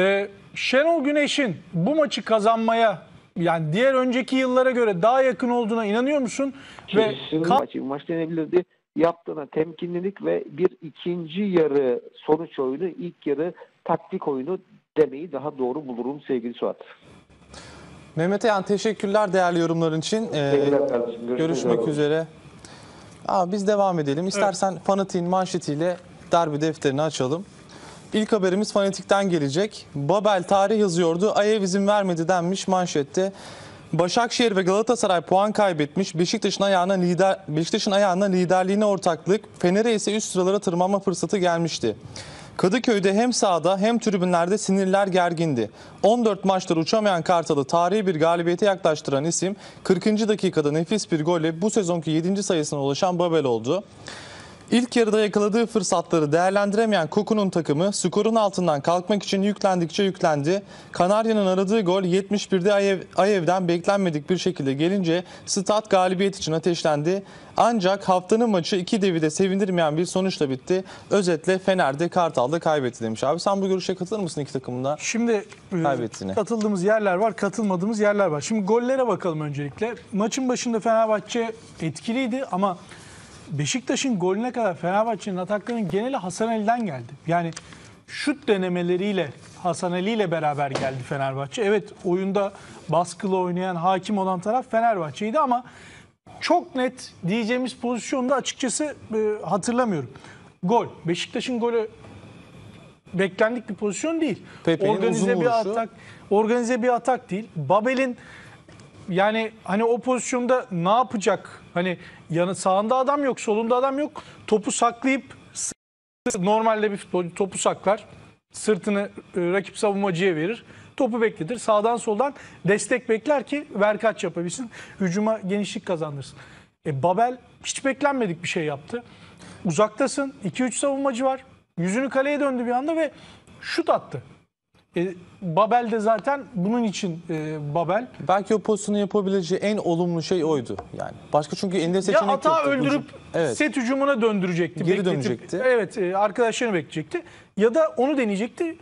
Şenol Güneş'in bu maçı kazanmaya, yani diğer önceki yıllara göre daha yakın olduğuna inanıyor musun? Ve maç denebilirdi. Yaptığına temkinlilik ve bir ikinci yarı sonuç oyunu, ilk yarı taktik oyunu demeyi daha doğru bulurum sevgili Suat. Mehmet Ayan, teşekkürler değerli yorumların için. Teşekkürler kardeşim. Görüşmek üzere. Biz devam edelim. İstersen Fanatik'in manşetiyle derbi defterini açalım. İlk haberimiz Fanatik'ten gelecek. Babel tarih yazıyordu. Ayev izin vermedi denmiş manşette. Başakşehir ve Galatasaray puan kaybetmiş. Beşiktaş'ın ayağına liderliğine ortaklık. Fener'e ise üst sıralara tırmanma fırsatı gelmişti. Kadıköy'de hem sahada hem tribünlerde sinirler gergindi. 14 maçları uçamayan Kartal'ı tarihi bir galibiyete yaklaştıran isim 40. dakikada nefis bir golle bu sezonki 7. sayısına ulaşan Babel oldu. İlk yarıda yakaladığı fırsatları değerlendiremeyen Koku'nun takımı skorun altından kalkmak için yüklendikçe yüklendi. Kanarya'nın aradığı gol 71'de Ayev'den beklenmedik bir şekilde gelince stat galibiyet için ateşlendi. Ancak haftanın maçı iki devi de sevindirmeyen bir sonuçla bitti. Özetle Fener'de, Kartal'da kaybetti demiş abi. Sen bu görüşe katılır mısın iki takımda? Şimdi kaybettiğine. Katıldığımız yerler var, katılmadığımız yerler var. Şimdi gollere bakalım öncelikle. Maçın başında Fenerbahçe etkiliydi ama Beşiktaş'ın golüne kadar Fenerbahçe'nin ataklarının geneli Hasan Ali'den geldi. Yani şut denemeleriyle Hasan Ali ile beraber geldi Fenerbahçe. Evet, oyunda baskılı oynayan, hakim olan taraf Fenerbahçe'ydi ama çok net diyeceğimiz pozisyonda açıkçası hatırlamıyorum. Gol. Beşiktaş'ın golü beklendik bir pozisyon değil. Organize bir atak değil. Babel'in yani hani o pozisyonda ne yapacak? Hani sağında adam yok, solunda adam yok. Topu saklayıp, normalde bir futbolcu topu saklar, sırtını rakip savunmacıya verir. Topu bekletir. Sağdan soldan destek bekler ki verkaç yapabilsin. Hücuma genişlik kazandırsın. Babel hiç beklenmedik bir şey yaptı. Uzaktasın. 2-3 savunmacı var. Yüzünü kaleye döndü bir anda ve şut attı. Babel de zaten bunun için Babel. Belki o pozisyonu yapabileceği en olumlu şey oydu. Yani başka, çünkü elinde seçenek yoktu. Ya hata öldürüp set hücumuna döndürecekti. Geri dönecekti. Evet, arkadaşlarını bekleyecekti. Ya da onu deneyecekti.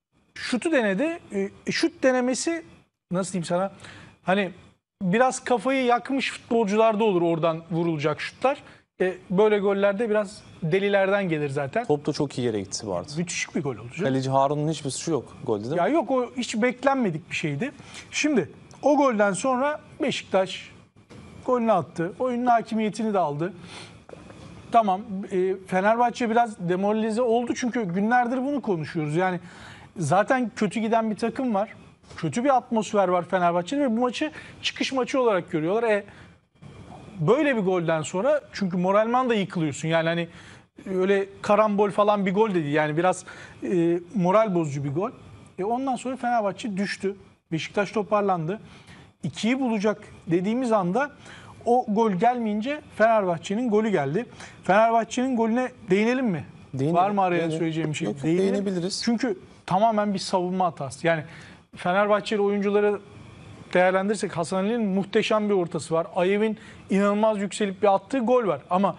Şutu denedi. Şut denemesi, nasıl diyeyim sana? Hani biraz kafayı yakmış futbolcularda olur oradan vurulacak şutlar. Böyle gollerde biraz delilerden gelir zaten. Top da çok iyi yere gitti bu arada. Müthiş bir gol olacak. Kaleci Harun'un hiçbir suçu yok golde, değil mi? Ya yok, o hiç beklenmedik bir şeydi. Şimdi o golden sonra Beşiktaş golünü attı. Oyunun hakimiyetini de aldı. Tamam, Fenerbahçe biraz demoralize oldu çünkü günlerdir bunu konuşuyoruz. Yani zaten kötü giden bir takım var. Kötü bir atmosfer var Fenerbahçe'de ve bu maçı çıkış maçı olarak görüyorlar. Böyle bir golden sonra, çünkü moralman da yıkılıyorsun. Yani hani öyle karambol falan bir gol dedi. Yani biraz moral bozucu bir gol. Ondan sonra Fenerbahçe düştü. Beşiktaş toparlandı. 2'yi bulacak dediğimiz anda o gol gelmeyince Fenerbahçe'nin golü geldi. Fenerbahçe'nin golüne değinelim mi? Değinelim. Var mı araya söyleyeceğim bir şey? Yok, değinebiliriz. Çünkü tamamen bir savunma hatası. Yani Fenerbahçeli oyuncuları değerlendirirsek Hasan Ali'nin muhteşem bir ortası var. Ayev'in inanılmaz yükselip bir attığı gol var. Ama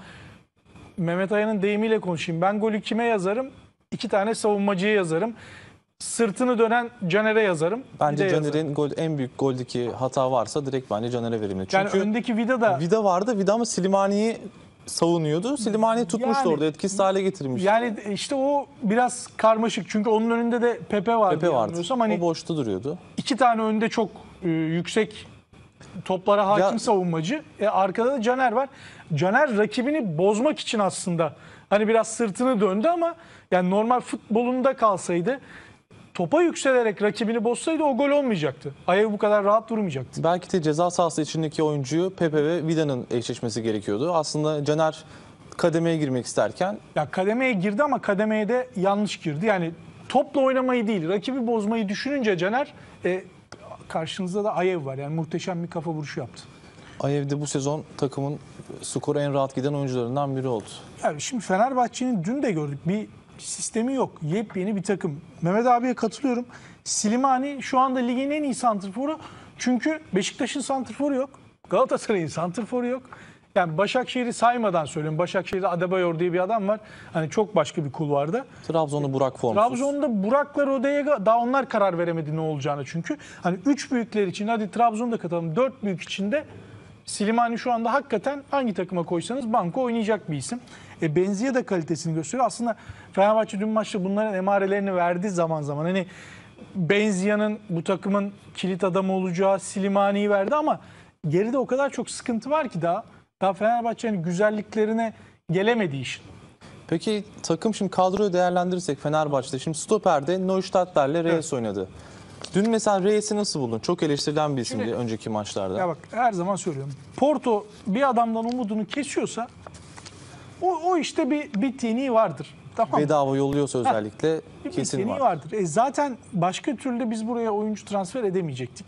Mehmet Ayan'ın deyimiyle konuşayım. Ben golü kime yazarım? 2 tane savunmacıya yazarım. Sırtını dönen Caner'e yazarım. Bence Caner'in en büyük goldeki hata varsa direkt bence Caner'e verilmeli. Çünkü yani öndeki Vida vardı. Vida ama Slimani'yi savunuyordu. Slimani tutmuştu orada. Etkisiz hale getirmişti. Yani işte o biraz karmaşık. Çünkü onun önünde de Pepe vardı. Pepe vardı. Hani o boşta duruyordu. 2 tane önde çok yüksek toplara hakim savunmacı. Arkada da Caner var. Caner rakibini bozmak için aslında hani biraz sırtını döndü ama yani normal futbolunda kalsaydı, topa yükselerek rakibini bozsaydı o gol olmayacaktı. Ayev bu kadar rahat durmayacaktı. Belki de ceza sahası içindeki oyuncuyu Pepe ve Vida'nın eşleşmesi gerekiyordu. Aslında Caner kademeye girmek isterken Ya kademeye girdi ama kademeye de yanlış girdi. Yani topla oynamayı değil, rakibi bozmayı düşününce Caner, karşınızda da Ayev var. Yani muhteşem bir kafa vuruşu yaptı. Ayev'de bu sezon takımın skoru en rahat giden oyuncularından biri oldu. Yani şimdi Fenerbahçe'nin dün de gördük bir sistemi yok. Yepyeni bir takım. Mehmet abiye katılıyorum. Slimani şu anda ligin en iyi santrforu. Çünkü Beşiktaş'ın santrforu yok. Galatasaray'ın santrforu yok. Yani Başakşehir'i saymadan söylüyorum. Başakşehir'de Adebayor diye bir adam var. Hani çok başka bir kulvarda. Trabzon'da Burak formsuz. Trabzon'da Burak'la Rodega daha onlar karar veremedi ne olacağını çünkü. Hani 3 büyükler için hadi Trabzon'da katalım 4 büyük içinde Slimani şu anda hakikaten hangi takıma koysanız banko oynayacak bir isim. Benziye de kalitesini gösteriyor. Aslında Fenerbahçe dün maçta bunların emarelerini verdi zaman zaman. Hani Benzia'nın bu takımın kilit adamı olacağı Slimani'yi verdi ama geride o kadar çok sıkıntı var ki daha Fenerbahçe'nin güzelliklerine gelemedi işin. Peki takım şimdi kadroyu değerlendirirsek Fenerbahçe'de şimdi stoper'de Neustadtler'le Reyes oynadı. Dün mesela Reyes'i nasıl buldun? Çok eleştirilen bir isimdi Şimdi- önceki maçlarda. Ya bak her zaman söylüyorum. Porto bir adamdan umudunu kesiyorsa o işte bir bittiğini vardır. Tamam mı? Bedava yolluyorsa özellikle Bir kesin bittiğini var. vardır. Zaten başka türlü biz buraya oyuncu transfer edemeyecektik.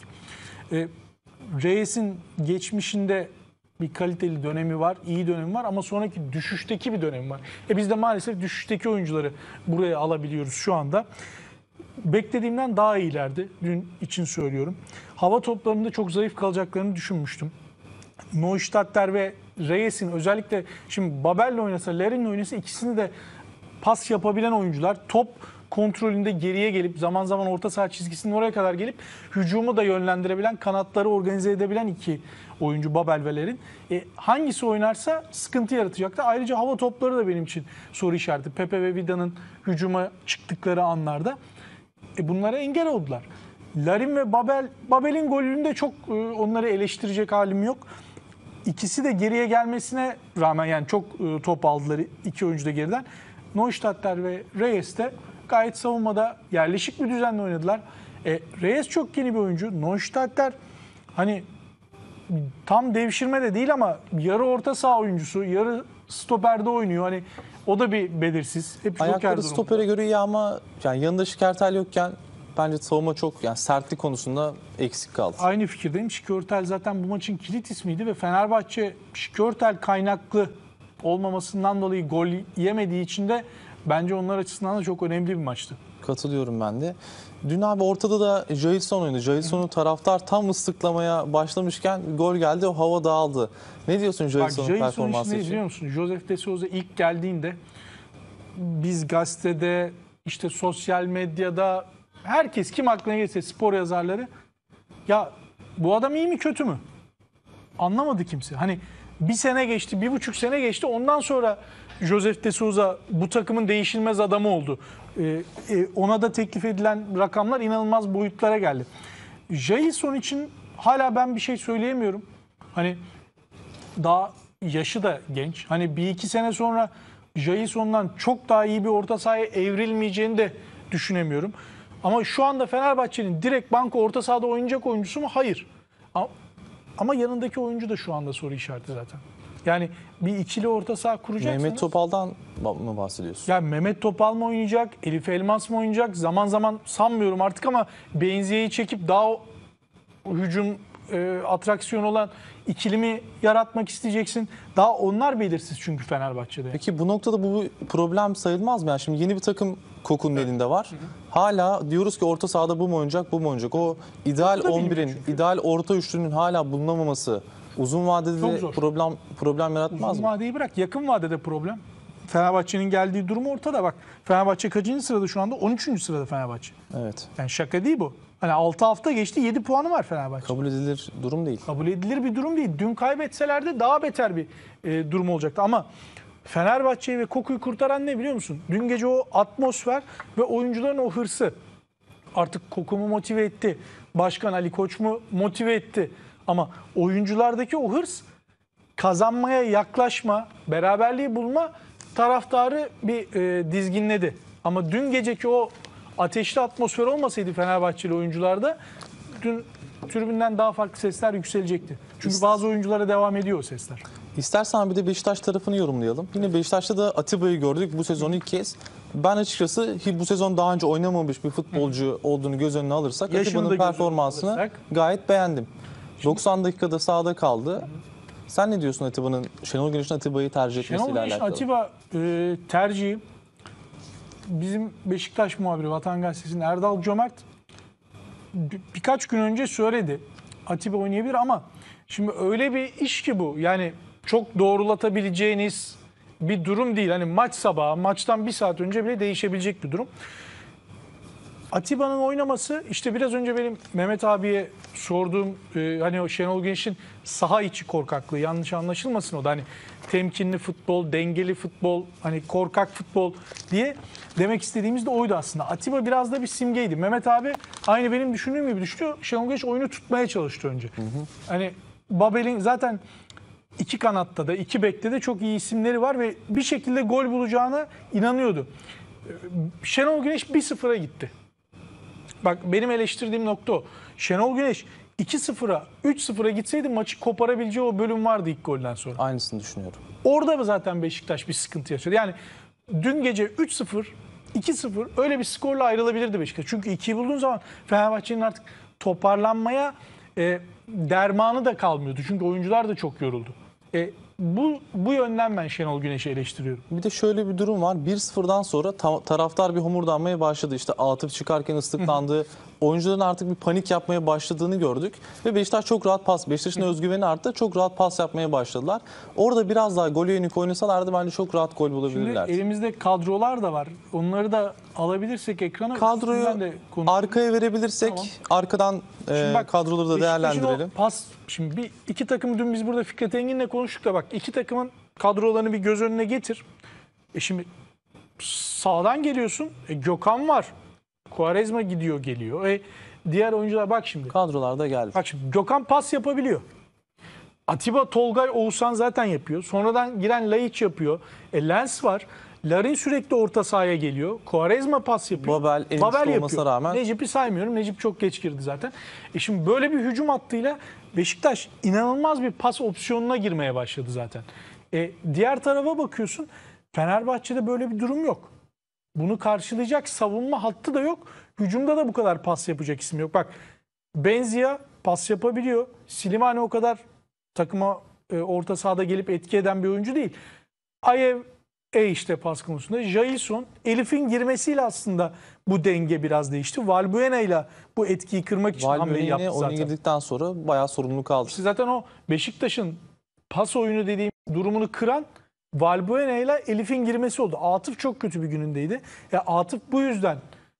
Reyes'in geçmişinde bir kaliteli dönemi var, iyi dönemi var ama sonraki düşüşteki bir dönemi var. Biz de maalesef düşüşteki oyuncuları buraya alabiliyoruz şu anda. Beklediğimden daha iyilerdi. Dün için söylüyorum. Hava toplarında çok zayıf kalacaklarını düşünmüştüm. Neustadter ve Reyes'in özellikle şimdi Babel'le oynasa, Larin'le oynasa ikisini de pas yapabilen oyuncular. Top kontrolünde geriye gelip zaman zaman orta saha çizgisinin oraya kadar gelip hücumu da yönlendirebilen, kanatları organize edebilen iki oyuncu Babel ve Larin. Hangisi oynarsa sıkıntı yaratacaktı. Ayrıca hava topları da benim için soru işareti. Pepe ve Vida'nın hücuma çıktıkları anlarda. Bunlara engel oldular. Larin ve Babel'in golünde çok onları eleştirecek halim yok. İkisi de geriye gelmesine rağmen yani çok top aldılar iki oyuncu da geriden. Neustadter ve Reyes de gayet savunmada yerleşik bir düzenle oynadılar. Reyes çok yeni bir oyuncu. Neustadter hani tam devşirme de değil ama yarı orta saha oyuncusu, yarı stoperde oynuyor. Hani o da bir belirsiz. Hep joker Ayakları durumda. stopere göre iyi ama yani yanında Şikertel yokken bence savunma çok yani sertlik konusunda eksik kaldı. Aynı fikirdeyim. Şikörtel zaten bu maçın kilit ismiydi ve Fenerbahçe Şikörtel kaynaklı olmamasından dolayı gol yemediği için de bence onlar açısından da çok önemli bir maçtı. Katılıyorum ben de. Dün abi ortada da Jailson oynadı. Jailson'u taraftar tam ıslıklamaya başlamışken gol geldi, o hava dağıldı. Ne diyorsun Bak Jailson'un Jason'un performansı işini için? biliyor musun? Josef de Souza ilk geldiğinde biz gazetede, işte sosyal medyada herkes kim aklına gelirse spor yazarları ya bu adam iyi mi kötü mü? Anlamadı kimse. Hani bir sene geçti, 1,5 sene geçti. Ondan sonra Josef de Souza bu takımın değişilmez adamı oldu. Ona da teklif edilen rakamlar inanılmaz boyutlara geldi. Jailson için hala ben bir şey söyleyemiyorum. Hani daha yaşı da genç. Hani 1-2 sene sonra Jailson'dan çok daha iyi bir orta sahaya evrilmeyeceğini de düşünemiyorum. Ama şu anda Fenerbahçe'nin direkt banko orta sahada oynayacak oyuncusu mu? Hayır. Ama yanındaki oyuncu da şu anda soru işareti zaten. Yani bir ikili orta saha kuracaksınız. Mehmet Topal'dan mı bahsediyorsun? Ya Mehmet Topal mı oynayacak? Elif Elmas mı oynayacak? Zaman zaman sanmıyorum artık ama Benziye'yi çekip daha hücum atraksiyonu olan ikilimi yaratmak isteyeceksin. Daha onlar belirsiz çünkü Fenerbahçe'de. Peki bu noktada bu bir problem sayılmaz mı? Yani şimdi yeni bir takım Koku'nun elinde var. Hala diyoruz ki orta sahada bu mu oynayacak, bu mu oynayacak? O ideal da bilmiyor 11'in, çünkü. ideal orta üçlünün hala bulunamaması uzun vadede Çok de zor. problem yaratmaz Uzun mı? vadeyi bırak. Yakın vadede problem. Fenerbahçe'nin geldiği durum ortada bak. Fenerbahçe kaçıncı sırada şu anda? 13. sırada Fenerbahçe. Evet. Yani şaka değil bu. Hani 6 hafta geçti, 7 puanı var Fenerbahçe. Kabul edilir durum değil. Kabul edilir bir durum değil. Dün kaybetseler de daha beter bir durum olacaktı. Ama Fenerbahçe'yi ve Koku'yu kurtaran ne biliyor musun? Dün gece o atmosfer ve oyuncuların o hırsı. Artık Koku mu motive etti? Başkan Ali Koç mu motive etti? Ama oyunculardaki o hırs kazanmaya yaklaşma, beraberliği bulma taraftarı bir dizginledi. Ama dün geceki o ateşli atmosfer olmasaydı Fenerbahçeli oyuncularda dün tribünden daha farklı sesler yükselecekti. Çünkü bazı oyunculara devam ediyor o sesler. İstersen bir de Beşiktaş tarafını yorumlayalım. Yine Beşiktaş'ta da Atiba'yı gördük bu sezon ilk kez. Ben açıkçası bu sezon daha önce oynamamış bir futbolcu olduğunu göz önüne alırsak Yaşını da Atiba'nın göz önüne performansını alırsak. gayet beğendim. 90 dakikada sahada kaldı. Sen ne diyorsun Atiba'nın, Şenol Güneş'in Atiba'yı tercih etmesiyle Şenol Güneş'in alakalı? Atiba tercihi bizim Beşiktaş muhabiri Vatan Gazetesi'nin Erdal Cömert birkaç gün önce söyledi. Atiba oynayabilir ama şimdi öyle bir iş ki bu. Yani çok doğrulatabileceğiniz bir durum değil. Hani maç sabahı, maçtan bir saat önce bile değişebilecek bir durum. Atiba'nın oynaması işte biraz önce benim Mehmet abiye sorduğum hani o Şenol Güneş'in saha içi korkaklığı, yanlış anlaşılmasın o da hani temkinli futbol, dengeli futbol, hani korkak futbol diye demek istediğimiz de oydu aslında. Atiba biraz da bir simgeydi. Mehmet abi aynı benim düşündüğüm gibi düşünüyor. Şenol Güneş oyunu tutmaya çalıştı önce. Hani Babel'in zaten iki kanatta da iki bekte de çok iyi isimleri var ve bir şekilde gol bulacağına inanıyordu. Şenol Güneş 1-0'a gitti. Bak benim eleştirdiğim nokta o. Şenol Güneş 2-0'a, 3-0'a gitseydi maçı koparabileceği o bölüm vardı ilk golden sonra. Aynısını düşünüyorum. Orada mı zaten Beşiktaş bir sıkıntı yaşadı? Yani dün gece 3-0, 2-0 öyle bir skorla ayrılabilirdi Beşiktaş. Çünkü 2'yi bulduğun zaman Fenerbahçe'nin artık toparlanmaya dermanı da kalmıyordu. Çünkü oyuncular da çok yoruldu. Bu yönden ben Şenol Güneş'i eleştiriyorum. Bir de şöyle bir durum var. 1-0'dan sonra taraftar bir homurdanmaya başladı. İşte Atıf çıkarken ıslıklandı. Oyuncuların artık bir panik yapmaya başladığını gördük. Ve Beşiktaş çok rahat pas. Beşiktaş'ın özgüveni arttı. Çok rahat pas yapmaya başladılar. Orada biraz daha gol yönelik oynasalardı bence çok rahat gol Şimdi bulabilirler. elimizde kadrolar da var. Onları da alabilirsek ekrana Kadroyu üstünden de konuşalım. arkaya verebilirsek Tamam. arkadan Bak, kadroları da Beşiktaş'ın değerlendirelim. o pas, şimdi iki takım dün biz burada Fikret Engin'le konuştuk da bak iki takımın kadrolarını bir göz önüne getir. Şimdi sağdan geliyorsun. Gökhan var. Quaresma gidiyor geliyor. Diğer oyuncular bak şimdi. Kadrolarda geldi. Bak şimdi Gökhan pas yapabiliyor. Atiba, Tolgay, Oğuzhan zaten yapıyor. Sonradan giren Laiç yapıyor. Lens var. Larin sürekli orta sahaya geliyor. Quaresma pas yapıyor. Babel en üstte olmasına rağmen. Necip'i saymıyorum. Necip çok geç girdi zaten. Şimdi böyle bir hücum hattıyla Beşiktaş inanılmaz bir pas opsiyonuna girmeye başladı zaten. Diğer tarafa bakıyorsun. Fenerbahçe'de böyle bir durum yok. Bunu karşılayacak savunma hattı da yok. Hücumda da bu kadar pas yapacak isim yok. Bak Benzia pas yapabiliyor. Slimani o kadar takıma orta sahada gelip etki eden bir oyuncu değil. Ayev işte pas konusunda. Jailson, Elif'in girmesiyle aslında bu denge biraz değişti. Valbuena ile bu etkiyi kırmak için hamleyi yaptı Valbuena zaten. oyuna girdikten sonra bayağı sorumluluk aldı. İşte zaten o Beşiktaş'ın pas oyunu dediğim durumunu kıran Valbuena ile Elif'in girmesi oldu. Atıf çok kötü bir günündeydi. Atıf bu yüzden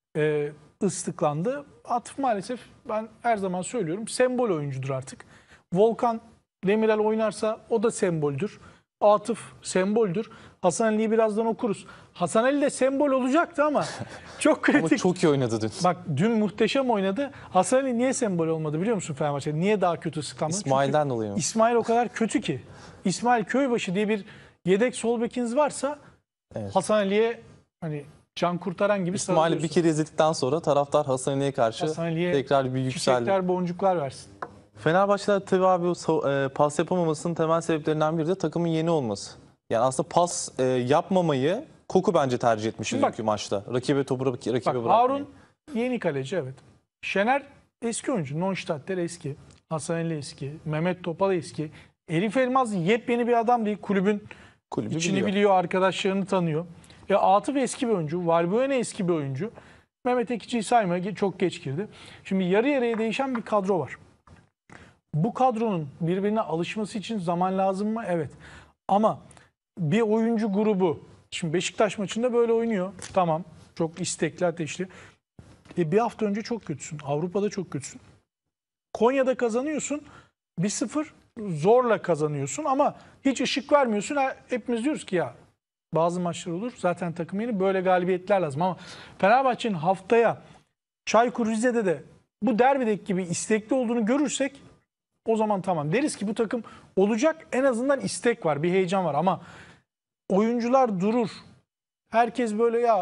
ıslıklandı. Atıf maalesef ben her zaman söylüyorum sembol oyuncudur artık. Volkan Demirel oynarsa o da semboldür. Atıf semboldür. Hasan Ali'yi birazdan okuruz. Hasan Ali de sembol olacaktı ama çok kritik. Ama çok iyi oynadı dün. Bak dün muhteşem oynadı. Hasan Ali niye sembol olmadı biliyor musun Fenerbahçe? Niye daha kötü ıslıklanmadı? İsmail'den dolayı mı? İsmail o kadar kötü ki. İsmail Köybaşı diye bir yedek sol bekiniz varsa Evet. Hasan Ali'ye hani can kurtaran gibi İsmail'i bir sarılıyorsun. kere izledikten sonra taraftar Hasan Ali'ye karşı Hasan Ali'ye tekrar bir yükseldi. çiçekler, boncuklar versin. Fenerbahçe'de tabii abi pas yapamamasının temel sebeplerinden biri de takımın yeni olması. Yani aslında pas yapmamayı Koku bence tercih etmiş Şimdi bak- dünkü maçta. Rakibe topu rakibe Bak bırakmayı. Harun yeni kaleci evet. Şener eski oyuncu. Neustadter eski. Hasan Ali eski. Mehmet Topal eski. Elif Elmaz yepyeni bir adam değil. Kulübün Kulübü İçini biliyor, arkadaşlarını tanıyor. Atıf eski bir oyuncu, Valbuena eski bir oyuncu. Mehmet Ekici'yi saymaya çok geç girdi. Şimdi yarı yarıya değişen bir kadro var. Bu kadronun birbirine alışması için zaman lazım mı? Evet. Ama bir oyuncu grubu, şimdi Beşiktaş maçında böyle oynuyor. Tamam, çok istekli, ateşli. Bir hafta önce çok kötüsün. Avrupa'da çok kötüsün. Konya'da kazanıyorsun. 1-0 zorla kazanıyorsun ama hiç ışık vermiyorsun. Hepimiz diyoruz ki ya bazı maçlar olur. Zaten takım yeni böyle galibiyetler lazım ama Fenerbahçe'nin haftaya Çaykur Rize'de de bu derbideki gibi istekli olduğunu görürsek o zaman tamam. Deriz ki bu takım olacak, en azından istek var, bir heyecan var ama oyuncular durur. Herkes böyle ya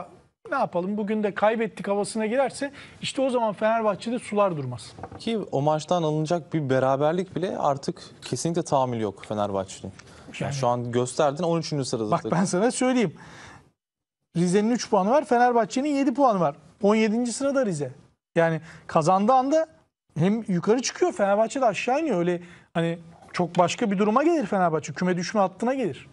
ne yapalım bugün de kaybettik havasına girerse işte o zaman Fenerbahçe'de sular durmaz. Ki o maçtan alınacak bir beraberlik bile artık kesinlikle tahammül yok Fenerbahçe'nin. Yani şu an gösterdin 13. sırada. Bak ben sana söyleyeyim. Rize'nin 3 puanı var, Fenerbahçe'nin 7 puanı var. 17. sırada Rize. Yani kazandığı anda hem yukarı çıkıyor, Fenerbahçe de aşağı iniyor. Öyle hani çok başka bir duruma gelir Fenerbahçe. Küme düşme hattına gelir.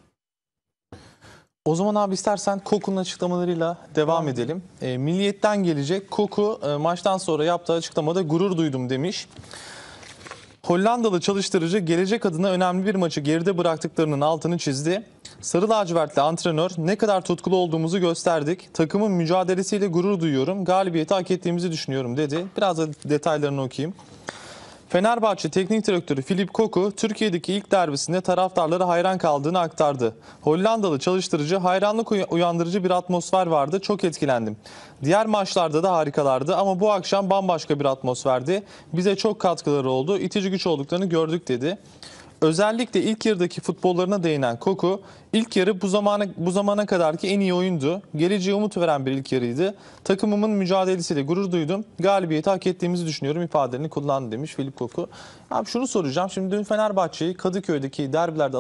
O zaman abi istersen Koku'nun açıklamalarıyla devam edelim. Milliyet'ten gelecek. Koku maçtan sonra yaptığı açıklamada gurur duydum demiş. Hollandalı çalıştırıcı gelecek adına önemli bir maçı geride bıraktıklarının altını çizdi. Sarı lacivertli antrenör ne kadar tutkulu olduğumuzu gösterdik. Takımın mücadelesiyle gurur duyuyorum. Galibiyeti hak ettiğimizi düşünüyorum dedi. Biraz da detaylarını okuyayım. Fenerbahçe Teknik Direktörü Philip Koku, Türkiye'deki ilk derbisinde taraftarlara hayran kaldığını aktardı. Hollandalı çalıştırıcı hayranlık uyandırıcı bir atmosfer vardı, çok etkilendim. Diğer maçlarda da harikalardı ama bu akşam bambaşka bir atmosferdi. Bize çok katkıları oldu, itici güç olduklarını gördük dedi. Özellikle ilk yarıdaki futbollarına değinen Koku, ilk yarı bu zamana kadarki en iyi oyundu. Geleceğe umut veren bir ilk yarıydı. Takımımın mücadelesiyle gurur duydum. Galibiyeti hak ettiğimizi düşünüyorum ifadelerini kullandı demiş Filip Koku. Abi şunu soracağım. Şimdi dün Fenerbahçe'yi Kadıköy'deki derbilerde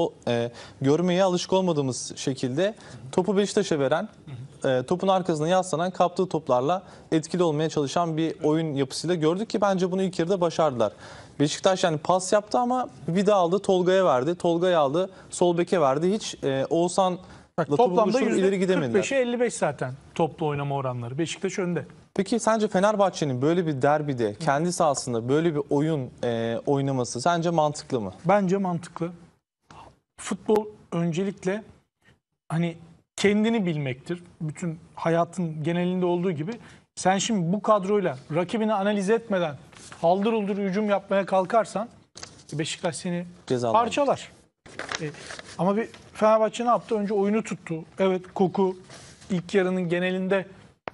görmeye alışık olmadığımız şekilde topu Beşiktaş'a veren, topun arkasına yaslanan, kaptığı toplarla etkili olmaya çalışan bir oyun yapısıyla gördük ki bence bunu ilk yarıda başardılar. Beşiktaş yani pas yaptı ama Vida aldı, Tolga'ya verdi. Tolga'yı aldı, sol beke verdi. Hiç Oğuzhan'la Toplamda ileri gidemediler. %45'e 55 zaten toplu oynama oranları. Beşiktaş önde. Peki sence Fenerbahçe'nin böyle bir derbide kendi sahasında böyle bir oyun oynaması sence mantıklı mı? Bence mantıklı. Futbol öncelikle hani kendini bilmektir. Bütün hayatın genelinde olduğu gibi. Sen şimdi bu kadroyla rakibini analiz etmeden haldır uldur hücum yapmaya kalkarsan Beşiktaş seni Cezalar. parçalar. Ama bir Fenerbahçe ne yaptı? Önce oyunu tuttu. Evet, Koku ilk yarının genelinde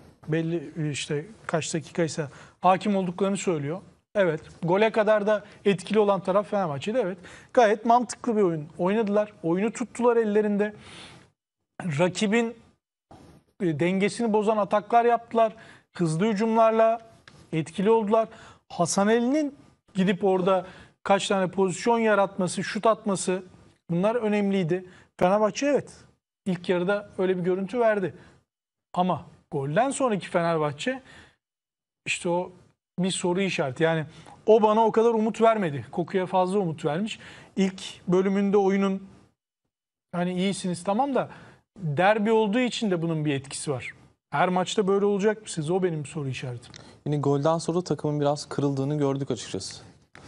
belli işte kaç dakikaysa hakim olduklarını söylüyor. Evet, gole kadar da etkili olan taraf Fenerbahçe'de. Evet, gayet mantıklı bir oyun oynadılar. Oyunu tuttular ellerinde. Rakibin dengesini bozan ataklar yaptılar. Hızlı hücumlarla etkili oldular. Hasaneli'nin gidip orada kaç tane pozisyon yaratması, şut atması bunlar önemliydi. Fenerbahçe evet ilk yarıda öyle bir görüntü verdi. Ama golden sonraki Fenerbahçe işte o bir soru işareti. Yani o bana o kadar umut vermedi. Koku'ya fazla umut vermiş. İlk bölümünde oyunun hani iyisiniz tamam da derbi olduğu için de bunun bir etkisi var. Her maçta böyle olacak mı siz? O benim soru işaretim. Yine golden sonra takımın biraz kırıldığını gördük açıkçası.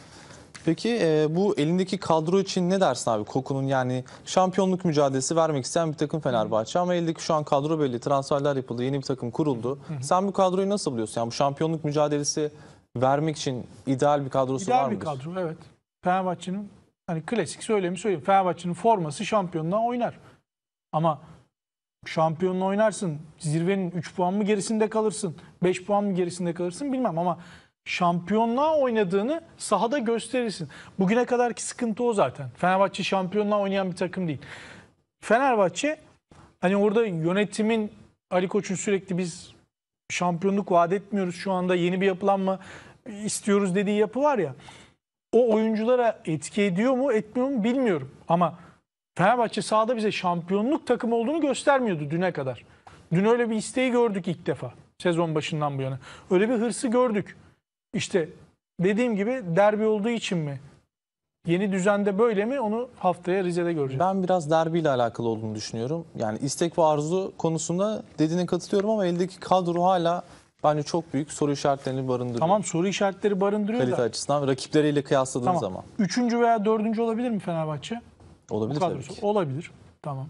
Peki bu elindeki kadro için ne dersin abi? Koku'nun yani şampiyonluk mücadelesi vermek isteyen bir takım Fenerbahçe ama eldeki şu an kadro belli. Transferler yapıldı, yeni bir takım kuruldu. Sen bu kadroyu nasıl buluyorsun? Yani bu şampiyonluk mücadelesi vermek için ideal bir kadrosu var mıdır? İdeal bir kadro evet. Fenerbahçe'nin hani klasik söylemi söyleyeyim. Fenerbahçe'nin forması şampiyonluğa oynar. Ama şampiyonla oynarsın. Zirvenin 3 puan mı gerisinde kalırsın? 5 puan mı gerisinde kalırsın bilmem ama şampiyonluğa oynadığını sahada gösterirsin. Bugüne kadarki sıkıntı o zaten. Fenerbahçe şampiyonluğa oynayan bir takım değil. Fenerbahçe hani orada yönetimin Ali Koç'un sürekli biz şampiyonluk vaat etmiyoruz şu anda yeni bir yapılanma istiyoruz dediği yapı var ya. O oyunculara etki ediyor mu etmiyor mu bilmiyorum. Ama Fenerbahçe sahada bize şampiyonluk takımı olduğunu göstermiyordu düne kadar. Dün öyle bir isteği gördük ilk defa sezon başından bu yana. Öyle bir hırsı gördük. İşte dediğim gibi derbi olduğu için mi? Yeni düzende böyle mi? Onu haftaya Rize'de göreceğiz. Ben biraz derbiyle alakalı olduğunu düşünüyorum. Yani istek ve arzu konusunda dediğine katılıyorum ama eldeki kadro hala bence çok büyük soru işaretlerini barındırıyor. Tamam soru işaretleri barındırıyor Kalite da. açısından ve rakipleriyle kıyasladığın Tamam. zaman. Üçüncü veya dördüncü olabilir mi Fenerbahçe? Olabilir tabii ki. Olabilir. Tamam.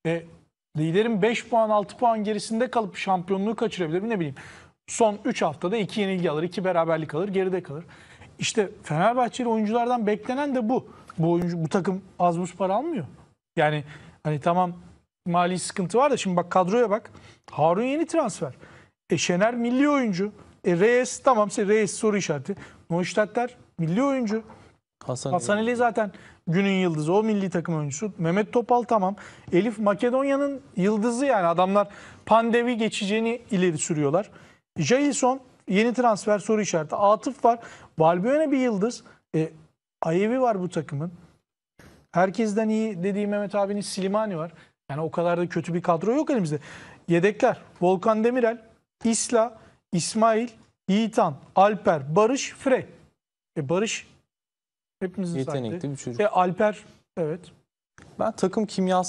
Liderin 5 puan 6 puan gerisinde kalıp şampiyonluğu kaçırabilir mi ne bileyim. Son 3 haftada 2 yenilgi alır, 2 beraberlik alır, geride kalır. İşte Fenerbahçeli oyunculardan beklenen de bu. Bu takım az buz para almıyor. Yani hani tamam mali sıkıntı var da şimdi bak kadroya bak. Harun yeni transfer. Şener milli oyuncu. Reyes tamam Reyes soru işareti. Neustadter milli oyuncu. Hasan Ali zaten günün yıldızı. O milli takım oyuncusu. Mehmet Topal tamam. Elif Makedonya'nın yıldızı yani. Adamlar pandemi geçeceğini ileri sürüyorlar. Jailson yeni transfer soru işareti. Atıf var. Valbuena bir yıldız. Ayevi var bu takımın. Herkesten iyi dediği Mehmet abinin Slimani var. Yani o kadar da kötü bir kadro yok elimizde. Yedekler Volkan Demirel, İsla, İsmail, Yiğitan, Alper, Barış, Frey. Barış hepimizin Yetenekli saydığı. bir çocuk. Alper evet. Ben takım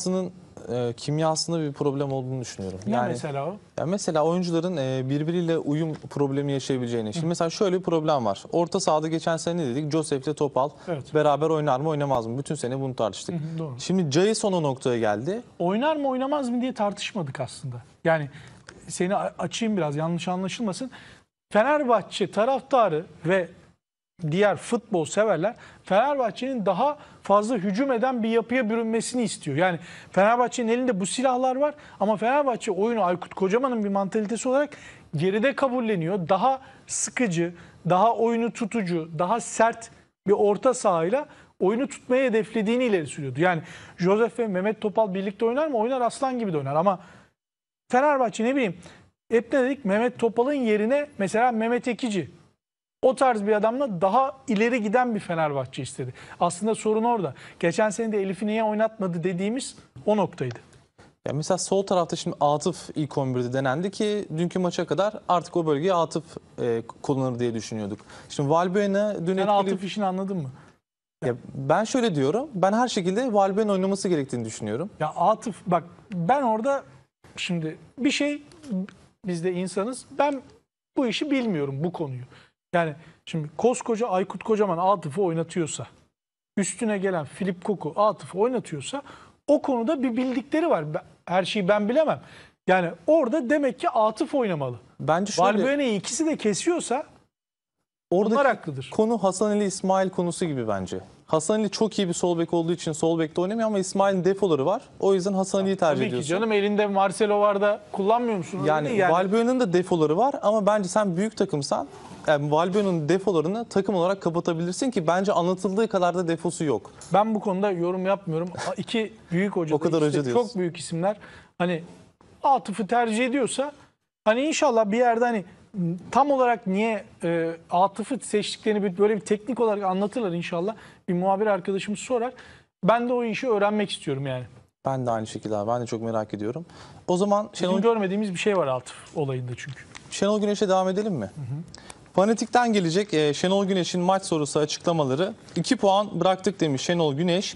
kimyasında bir problem olduğunu düşünüyorum. Ne mesela o? Ya mesela oyuncuların birbiriyle uyum problemi yaşayabileceğini. Şimdi mesela şöyle bir problem var. Orta sahada geçen sene ne dedik? Joseph ile Topal Evet. beraber oynar mı oynamaz mı? Bütün sene bunu tartıştık. Doğru. Şimdi Jason o noktaya geldi. Oynar mı oynamaz mı diye tartışmadık aslında. Yani seni açayım biraz yanlış anlaşılmasın. Fenerbahçe taraftarı ve diğer futbol severler Fenerbahçe'nin daha fazla hücum eden bir yapıya bürünmesini istiyor. Yani Fenerbahçe'nin elinde bu silahlar var ama Fenerbahçe oyunu Aykut Kocaman'ın bir mantalitesi olarak geride kabulleniyor. Daha sıkıcı, daha oyunu tutucu, daha sert bir orta sahayla oyunu tutmayı hedeflediğini ileri sürüyordu. Yani Joseph ve Mehmet Topal birlikte oynar mı? Oynar, aslan gibi de oynar ama Fenerbahçe ne bileyim hep ne dedik? Mehmet Topal'ın yerine mesela Mehmet Ekici, o tarz bir adamla daha ileri giden bir Fenerbahçe istedi. Aslında sorun orada. Geçen sene de Elif'i niye oynatmadı dediğimiz o noktaydı. Ya mesela sol tarafta şimdi Atıf ilk 11'de denendi ki dünkü maça kadar artık o bölgeye Atıf kullanır diye düşünüyorduk. Şimdi Valbuena dün Sen etkili... Atıf işini anladın mı? Ya ben şöyle diyorum. Ben her şekilde Valbuena oynaması gerektiğini düşünüyorum. Ya Atıf bak ben orada şimdi bir şey, biz de insanız. Ben bu işi bilmiyorum, bu konuyu. Yani şimdi koskoca Aykut Kocaman Atıf'ı oynatıyorsa, üstüne gelen Filip Koku Atıf'ı oynatıyorsa o konuda bir bildikleri var. Her şeyi ben bilemem. Yani orada demek ki Atıf oynamalı. Bence şöyle... Valbuena'yı ikisi de kesiyorsa onlar Oradaki haklıdır. konu Hasan Ali İsmail konusu gibi bence. Hasan Ali çok iyi bir sol bek olduğu için sol bekte oynamıyor ama İsmail'in defoları var. O yüzden Hasan Ali'yi tercih Tabii ki ediyorsun. canım, elinde Marcelo var da kullanmıyor musun? Öyle Yani, değil Valbuena'nın da defoları var ama bence sen büyük takımsan yani Valbuena'nın defolarını takım olarak kapatabilirsin ki bence anlatıldığı kadar da defosu yok. Ben bu konuda yorum yapmıyorum. İki büyük hoca, O kadar hoca diyorsun. çok büyük isimler. Hani Atıf'ı tercih ediyorsa hani inşallah bir yerde hani tam olarak niye Atıf'ı seçtiklerini böyle bir teknik olarak anlatırlar inşallah. Bir muhabir arkadaşımız sorar. Ben de o işi öğrenmek istiyorum yani. Ben de aynı şekilde abi. Ben de çok merak ediyorum. O zaman Bizim görmediğimiz bir şey var Atıf olayında çünkü. Şenol Güneş'e devam edelim mi? Fanatik'ten gelecek Şenol Güneş'in maç sorusu açıklamaları. 2 puan bıraktık demiş Şenol Güneş.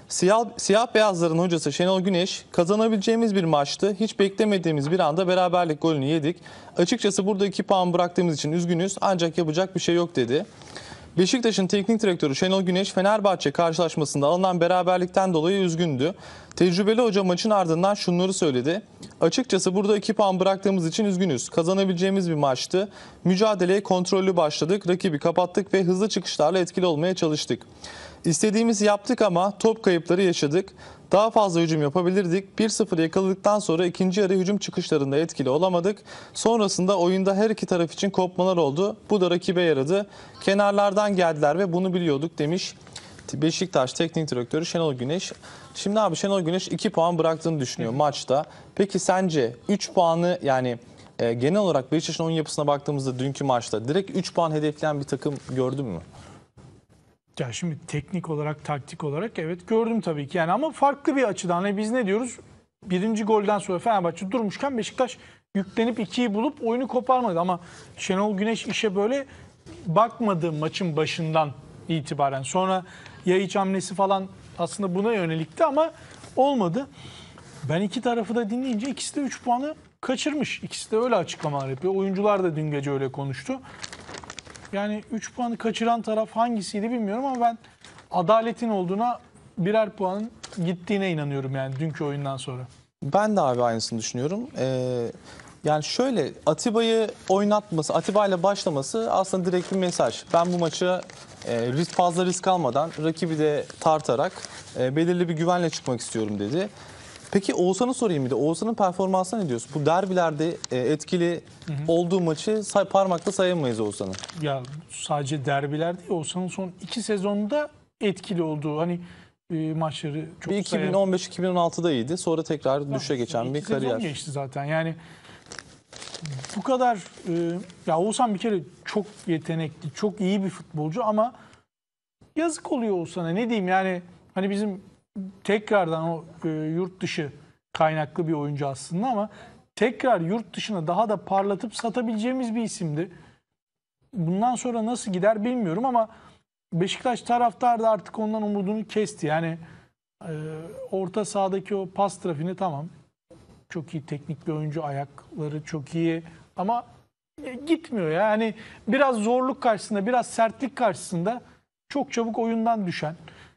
Siyah beyazların hocası Şenol Güneş, kazanabileceğimiz bir maçtı. Hiç beklemediğimiz bir anda beraberlik golünü yedik. Açıkçası burada 2 puan bıraktığımız için üzgünüz ancak yapacak bir şey yok dedi. Beşiktaş'ın teknik direktörü Şenol Güneş, Fenerbahçe karşılaşmasında alınan beraberlikten dolayı üzgündü. Tecrübeli hoca maçın ardından şunları söyledi. Açıkçası burada 2 puan bıraktığımız için üzgünüz. Kazanabileceğimiz bir maçtı. Mücadeleye kontrollü başladık, rakibi kapattık ve hızlı çıkışlarla etkili olmaya çalıştık. İstediğimizi yaptık ama top kayıpları yaşadık. Daha fazla hücum yapabilirdik. 1-0 yakaladıktan sonra ikinci yarı hücum çıkışlarında etkili olamadık. Sonrasında oyunda her iki taraf için kopmalar oldu. Bu da rakibe yaradı. Kenarlardan geldiler ve bunu biliyorduk demiş Beşiktaş Teknik Direktörü Şenol Güneş. Şimdi abi Şenol Güneş 2 puan bıraktığını düşünüyor maçta. Peki sence 3 puanı yani genel olarak Beşiktaş'ın oyun yapısına baktığımızda dünkü maçta direkt 3 puan hedefleyen bir takım gördün mü? Ya şimdi teknik olarak, taktik olarak evet gördüm tabii ki. Yani ama farklı bir açıdan. Hani biz ne diyoruz? Birinci golden sonra Fenerbahçe durmuşken Beşiktaş yüklenip 2'yi bulup oyunu koparmadı. Ama Şenol Güneş işe böyle bakmadı maçın başından itibaren. Sonra Yayiç hamlesi falan aslında buna yönelikti ama olmadı. Ben iki tarafı da dinleyince ikisi de 3 puanı kaçırmış. İkisi de öyle açıklamalar yapıyor. Oyuncular da dün gece öyle konuştu. Yani 3 puanı kaçıran taraf hangisiydi bilmiyorum ama ben adaletin olduğuna, birer puanın gittiğine inanıyorum yani dünkü oyundan sonra. Ben de abi aynısını düşünüyorum. Yani şöyle Atiba'yı oynatması, Atiba ile başlaması aslında direkt bir mesaj. Ben bu maçı fazla risk almadan, rakibi de tartarak belirli bir güvenle çıkmak istiyorum dedi. Peki Oğuzhan'ı sorayım bir de. Oğuzhan'ın performansına ne diyorsun? Bu derbilerde etkili olduğu maçı parmakla sayamayız Oğuzhan'ı. Ya sadece derbiler değil, Oğuzhan'ın son 2 sezonunda etkili olduğu hani maçları çok Bir sayan. 2015-2016'da iyiydi. Sonra tekrar düşe geçen bir İki sezon kariyer. geçti zaten. Yani bu kadar ya Oğuzhan bir kere çok yetenekli, çok iyi bir futbolcu ama yazık oluyor Oğuzhan'a. Ne diyeyim yani hani bizim tekrardan o yurt dışı kaynaklı bir oyuncu aslında ama tekrar yurt dışına daha da parlatıp satabileceğimiz bir isimdi. Bundan sonra nasıl gider bilmiyorum ama Beşiktaş taraftarı da artık ondan umudunu kesti. Yani orta sahadaki o pas trafiğini tamam. Çok iyi teknik bir oyuncu, ayakları çok iyi ama gitmiyor ya. Yani biraz zorluk karşısında, biraz sertlik karşısında çok çabuk oyundan düşen,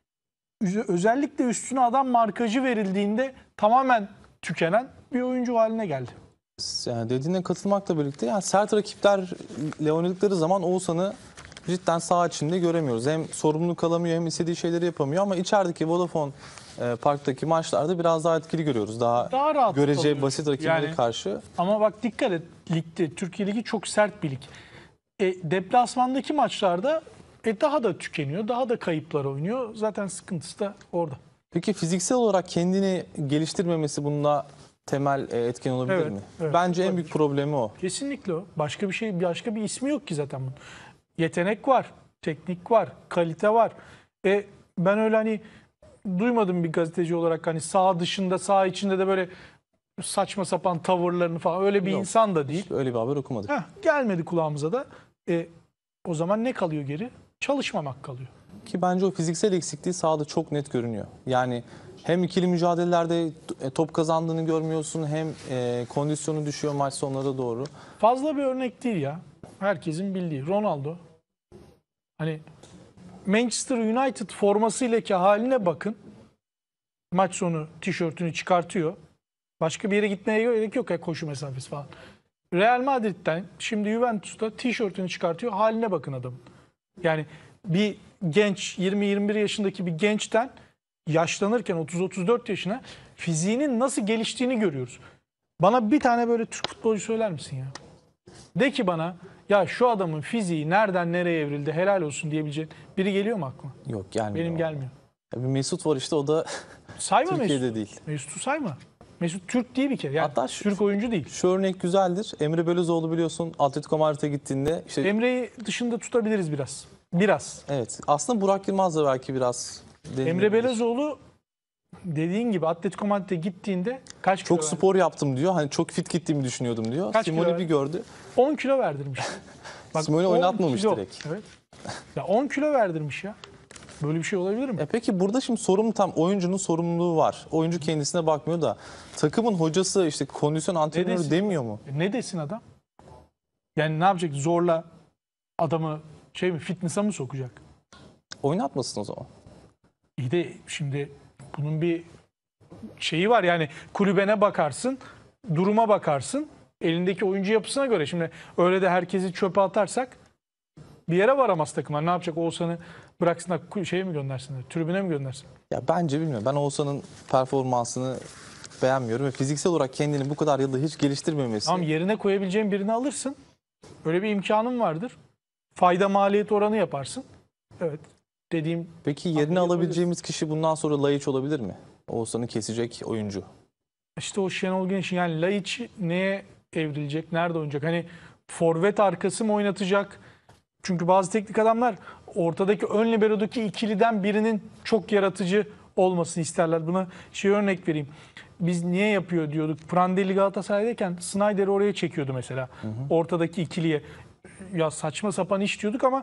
özellikle üstüne adam markajı verildiğinde tamamen tükenen bir oyuncu haline geldi. Yani dediğine katılmakla birlikte yani sert rakiplerle oynadıkları zaman Oğuzhan'ı cidden saha içinde göremiyoruz. Hem sorumluluk alamıyor hem istediği şeyleri yapamıyor ama içerideki Vodafone Park'taki maçlarda biraz daha etkili görüyoruz. Daha rahat görece kalıyor. basit rakiplere Yani karşı. ama bak dikkat et, ligde Türkiye Ligi çok sert bir lig. Deplasmandaki maçlarda daha da tükeniyor, daha da kayıplar oynuyor. Zaten sıkıntısı da orada. Peki fiziksel olarak kendini geliştirmemesi bunda temel etken olabilir Evet, mi? evet, Bence en olabilir. büyük problemi o. Kesinlikle o. Başka bir ismi yok ki zaten bunun. Yetenek var, teknik var, kalite var. Ben öyle hani duymadım bir gazeteci olarak hani saha dışında, saha içinde de böyle saçma sapan tavırlarını falan öyle bir Yok. insan da değil. Öyle bir haber okumadık. Gelmedi kulağımıza da. O zaman ne kalıyor geri? Çalışmamak kalıyor. Ki bence o fiziksel eksikliği sahada çok net görünüyor. Yani hem ikili mücadelelerde top kazandığını görmüyorsun hem kondisyonu düşüyor maç sonlara doğru. Fazla bir örnek değil ya. Herkesin bildiği Ronaldo. Hani Manchester United formasıyla haline bakın. Maç sonu tişörtünü çıkartıyor. Başka bir yere gitmeye gerek yok ya, koşu mesafesi falan. Real Madrid'den şimdi Juventus'ta tişörtünü çıkartıyor. Haline bakın adamın. Yani bir genç 20-21 yaşındaki bir gençten yaşlanırken 30-34 yaşına fiziğinin nasıl geliştiğini görüyoruz. Bana bir tane böyle Türk futbolcu söyler misin ya? De ki bana ya şu adamın fiziği nereden nereye evrildi helal olsun diyebileceğin biri geliyor mu aklıma? Yok, gelmiyor. Benim gelmiyor. Bir Mesut var işte, o da Sayma Türkiye'de Mesut. değil. Mesut'u sayma. Mesut Türk değil bir kere. Yani Hatta Türk oyuncu değil. Şu örnek güzeldir. Emre Belözoğlu biliyorsun Atletico Madrid'e gittiğinde işte Emre'yi dışında tutabiliriz biraz. Biraz. evet, aslında Burak Yılmaz da belki biraz Emre Belözoğlu dediğin gibi Atletico Madrid'e gittiğinde kaç kilo çok verdi? spor yaptım diyor. Hani çok fit gittiğimi düşünüyordum diyor. Kaç kilo Simone verdi? bir gördü. 10 kilo verdirmiş. Simone 10 oynatmamış kilo. direkt. Evet. Ya 10 kilo verdirmiş ya. Böyle bir şey olabilir mi? Peki burada şimdi sorumlu, tam oyuncunun sorumluluğu var. Oyuncu kendisine bakmıyor da takımın hocası işte kondisyon antrenörü desin? demiyor mu? Ne desin adam? Yani ne yapacak? Zorla adamı fitness'a mı sokacak? Oynatmasın o zaman. İyi de şimdi bunun bir şeyi var yani, kulübene bakarsın, duruma bakarsın, elindeki oyuncu yapısına göre. Şimdi öyle de herkesi çöpe atarsak bir yere varamaz takımlar. Ne yapacak? Oğuzhan'ı bıraksınlar şeye mi göndersinler? Tribüne mi göndersin? Ya bence bilmiyorum. Ben Oğuzhan'ın performansını beğenmiyorum ve fiziksel olarak kendini bu kadar yılda hiç geliştirmemesi. Tamam, yerine koyabileceğin birini alırsın. Öyle bir imkanın vardır. Fayda maliyet oranı yaparsın. Evet. Dediğim Peki yerine yapabiliriz. alabileceğimiz kişi bundan sonra Laiç olabilir mi? Oğuzhan'ı kesecek oyuncu. işte o Şenol Güneş'in, yani Laiç neye evrilecek? Nerede oynayacak? Hani forvet arkası mı oynatacak? Çünkü bazı teknik adamlar ortadaki ön liberodaki ikiliden birinin çok yaratıcı olmasını isterler. Buna örnek vereyim. Biz niye yapıyor diyorduk. Prandelli Galatasaray'dayken Snyder'i oraya çekiyordu mesela. Ortadaki ikiliye. Ya saçma sapan iş diyorduk ama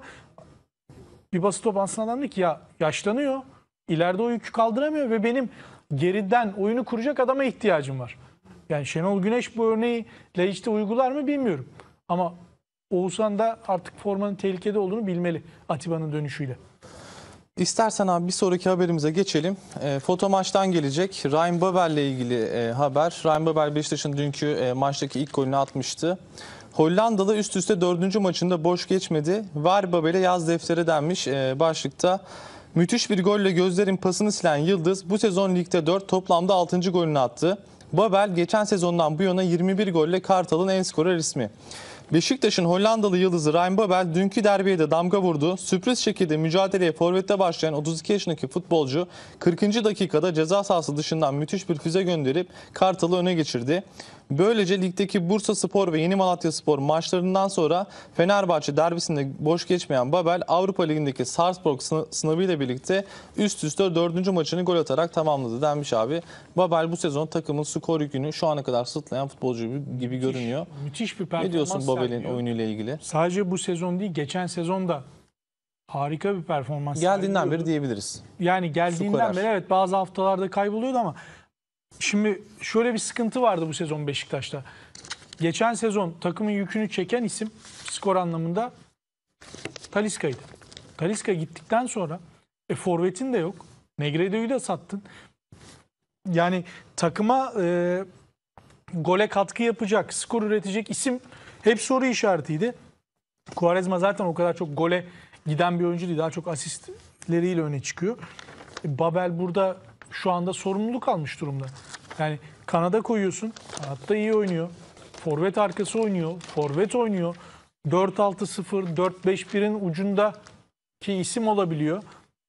bir basit top ansın adam dedi ki ya yaşlanıyor. İleride o yükü kaldıramıyor ve benim geriden oyunu kuracak adama ihtiyacım var. Yani Şenol Güneş bu örneği Laiç'te uygular mı bilmiyorum. Ama Oğuzhan da artık formanın tehlikede olduğunu bilmeli Atiba'nın dönüşüyle. İstersen abi bir sonraki haberimize geçelim. Foto maçtan gelecek. Ryan Babel'le ilgili haber. Ryan Babel Beşiktaş'ın dünkü maçtaki ilk golünü atmıştı. Hollandalı üst üste 4. maçında boş geçmedi. Ver Babel'e yaz deftere denmiş başlıkta. Müthiş bir golle gözlerin pasını silen Yıldız bu sezon ligde 4, toplamda 6. golünü attı. Babel geçen sezondan bu yana 21 golle Kartal'ın en skorer ismi. Beşiktaş'ın Hollandalı yıldızı Ryan Babel dünkü derbiye de damga vurdu. Sürpriz şekilde mücadeleye forvette başlayan 32 yaşındaki futbolcu 40. dakikada ceza sahası dışından müthiş bir füze gönderip Kartal'ı öne geçirdi. Böylece ligdeki Bursaspor ve Yeni Malatyaspor maçlarından sonra Fenerbahçe derbisinde boş geçmeyen Babel Avrupa Ligi'ndeki Sarpsborg sınavıyla birlikte üst üste 4. maçını gol atarak tamamladı denmiş abi. Babel bu sezon takımın skor yükünü şu ana kadar sırtlayan futbolcu gibi görünüyor. Müthiş bir performans Ne diyorsun Babel'in sergiliyor. oyunuyla ilgili? Sadece bu sezon değil, geçen sezon da harika bir performans Geldiğinden sergiliyordu. beri diyebiliriz. Yani geldiğinden Skorer. beri evet bazı haftalarda kayboluyordu ama şimdi şöyle bir sıkıntı vardı bu sezon Beşiktaş'ta. Geçen sezon takımın yükünü çeken isim skor anlamında Talisca'ydı. Talisca gittikten sonra forvetin de yok. Negredo'yu da sattın. Yani takıma gole katkı yapacak, skor üretecek isim hep soru işaretiydi. Quaresma zaten o kadar çok gole giden bir oyuncu değil. Daha çok asistleriyle öne çıkıyor. Babel burada şu anda sorumluluk almış durumda. Yani kanada koyuyorsun. Kanatta iyi oynuyor. Forvet arkası oynuyor. Forvet oynuyor. 4-6-0, 4-5-1'in ucundaki isim olabiliyor.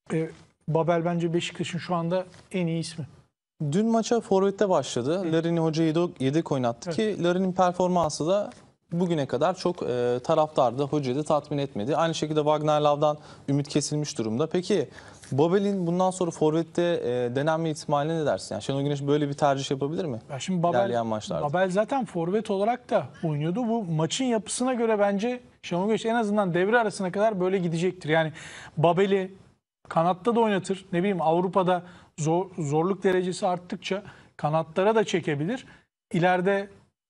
Babel bence Beşiktaş'ın şu anda en iyi ismi. Dün maça forvette başladı. Larin'i hoca yedek oynattı ki Larin'in performansı da bugüne kadar çok taraftardı. Hocayı da tatmin etmedi. Aynı şekilde Wagner Love'dan ümit kesilmiş durumda. Peki Babel'in bundan sonra forvette denenme ihtimaline ne dersin? Yani Şenol Güneş böyle bir tercih yapabilir mi? Ya şimdi İlerleyen maçlarda. Babel zaten forvet olarak da oynuyordu. Bu maçın yapısına göre bence Şenol Güneş en azından devre arasına kadar böyle gidecektir. Yani Babel'i kanatta da oynatır. Ne bileyim Avrupa'da zorluk derecesi arttıkça kanatlara da çekebilir. İleride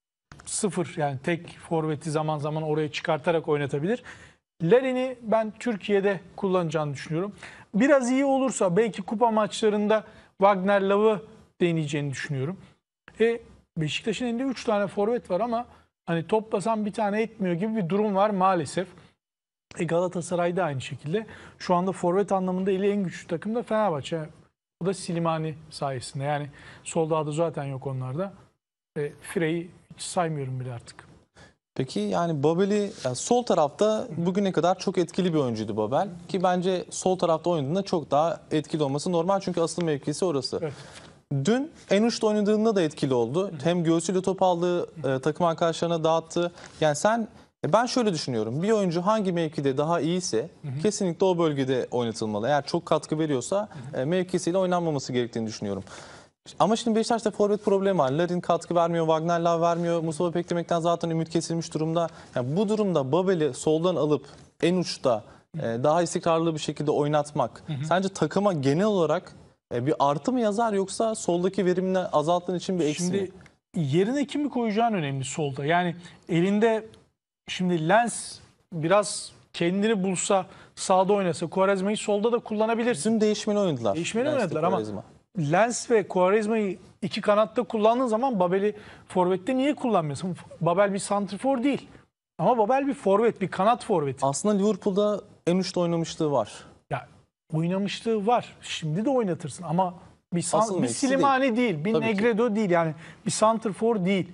sıfır yani tek forveti zaman zaman oraya çıkartarak oynatabilir. Larin'i ben Türkiye'de kullanacağını düşünüyorum. Biraz iyi olursa belki kupa maçlarında Wagner Love'ı deneyeceğini düşünüyorum. Beşiktaş'ın elinde 3 tane forvet var ama hani toplasan bir tane etmiyor gibi bir durum var maalesef. Galatasaray'da aynı şekilde. Şu anda forvet anlamında eli en güçlü takım da Fenerbahçe. Bu da Slimani sayesinde. Yani solda adı zaten yok onlarda. Frey'i hiç saymıyorum bile artık. Peki yani Babel'i sol tarafta bugüne kadar çok etkili bir oyuncuydu Babel. Ki bence sol tarafta oynadığında çok daha etkili olması normal. Çünkü asıl mevkisi orası. Evet. Dün en uçta oynadığında da etkili oldu. Hem göğsüyle top aldı, takım arkadaşlarına dağıttı. Yani ben şöyle düşünüyorum. Bir oyuncu hangi mevkide daha iyiyse kesinlikle o bölgede oynatılmalı. Eğer çok katkı veriyorsa mevkisiyle oynanmaması gerektiğini düşünüyorum. Ama şimdi Beşiktaş'ta forvet problemi var. Larin katkı vermiyor, Wagner Love vermiyor. Mustafa Pekdemek'ten zaten ümit kesilmiş durumda. Yani bu durumda Babel'i soldan alıp en uçta daha istikrarlı bir şekilde oynatmak sence takıma genel olarak bir artı mı yazar yoksa soldaki verimini azalttığın için bir eksi mi? Şimdi yerine kimi koyacağın önemli solda. Yani elinde şimdi Lens biraz kendini bulsa sağda oynasa Quaresma'yı solda da kullanabilirsin. Dün değişmeli oynadılar. Değişmeli Lens'le oynadılar ama Quaresma. Lens ve Quaresma'yı iki kanatta kullandığın zaman Babel'i forvette niye kullanmıyorsun? Babel bir santrfor değil. Ama Babel bir forvet, bir kanat forveti. Aslında Liverpool'da en uçta oynamışlığı var. Ya oynamışlığı var. Şimdi de oynatırsın ama Asıl bir mevkisi Slimani değil, bir Tabii ki. Negredo değil yani bir santrfor değil.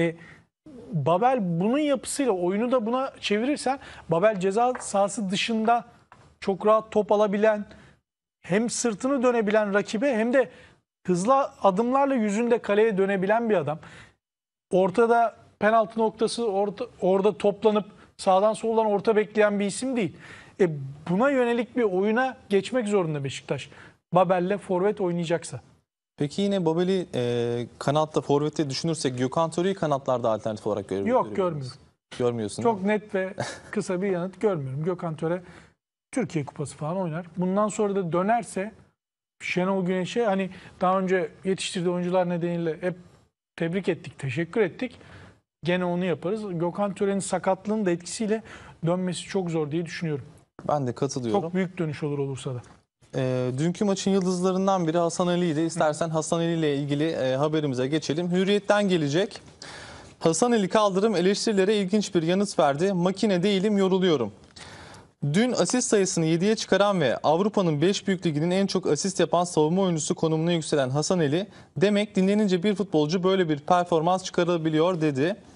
Babel bunun yapısıyla oyunu da buna çevirirsen Babel ceza sahası dışında çok rahat top alabilen, hem sırtını dönebilen rakibe hem de hızlı adımlarla yüzünde kaleye dönebilen bir adam. Ortada penaltı noktası orada toplanıp sağdan soldan orta bekleyen bir isim değil. Buna yönelik bir oyuna geçmek zorunda Beşiktaş. Babel'le forvet oynayacaksa. Peki yine Babel'i kanatta, forvette düşünürsek Gökhan Töre'yi kanatlarda alternatif olarak Yok, görmüyorum. Görmüyorsun. Çok net ve kısa bir yanıt görmüyorum. Gökhan Töre Türkiye Kupası falan oynar. Bundan sonra da dönerse Şenol Güneş'e hani daha önce yetiştirdiği oyuncular nedeniyle hep tebrik ettik, teşekkür ettik. Gene onu yaparız. Gökhan Töre'nin sakatlığının da etkisiyle dönmesi çok zor diye düşünüyorum. Ben de katılıyorum. Çok büyük dönüş olur olursa da. Dünkü maçın yıldızlarından biri Hasan Ali'ydi. İstersen Hasan Ali ile ilgili haberimize geçelim. Hürriyet'ten gelecek. Hasan Ali Kaldırım eleştirilere ilginç bir yanıt verdi. Makine değilim, yoruluyorum. Dün asist sayısını 7'ye çıkaran ve Avrupa'nın 5 büyük liginin en çok asist yapan savunma oyuncusu konumuna yükselen Hasan Ali, demek dinlenince bir futbolcu böyle bir performans çıkarabiliyor dedi.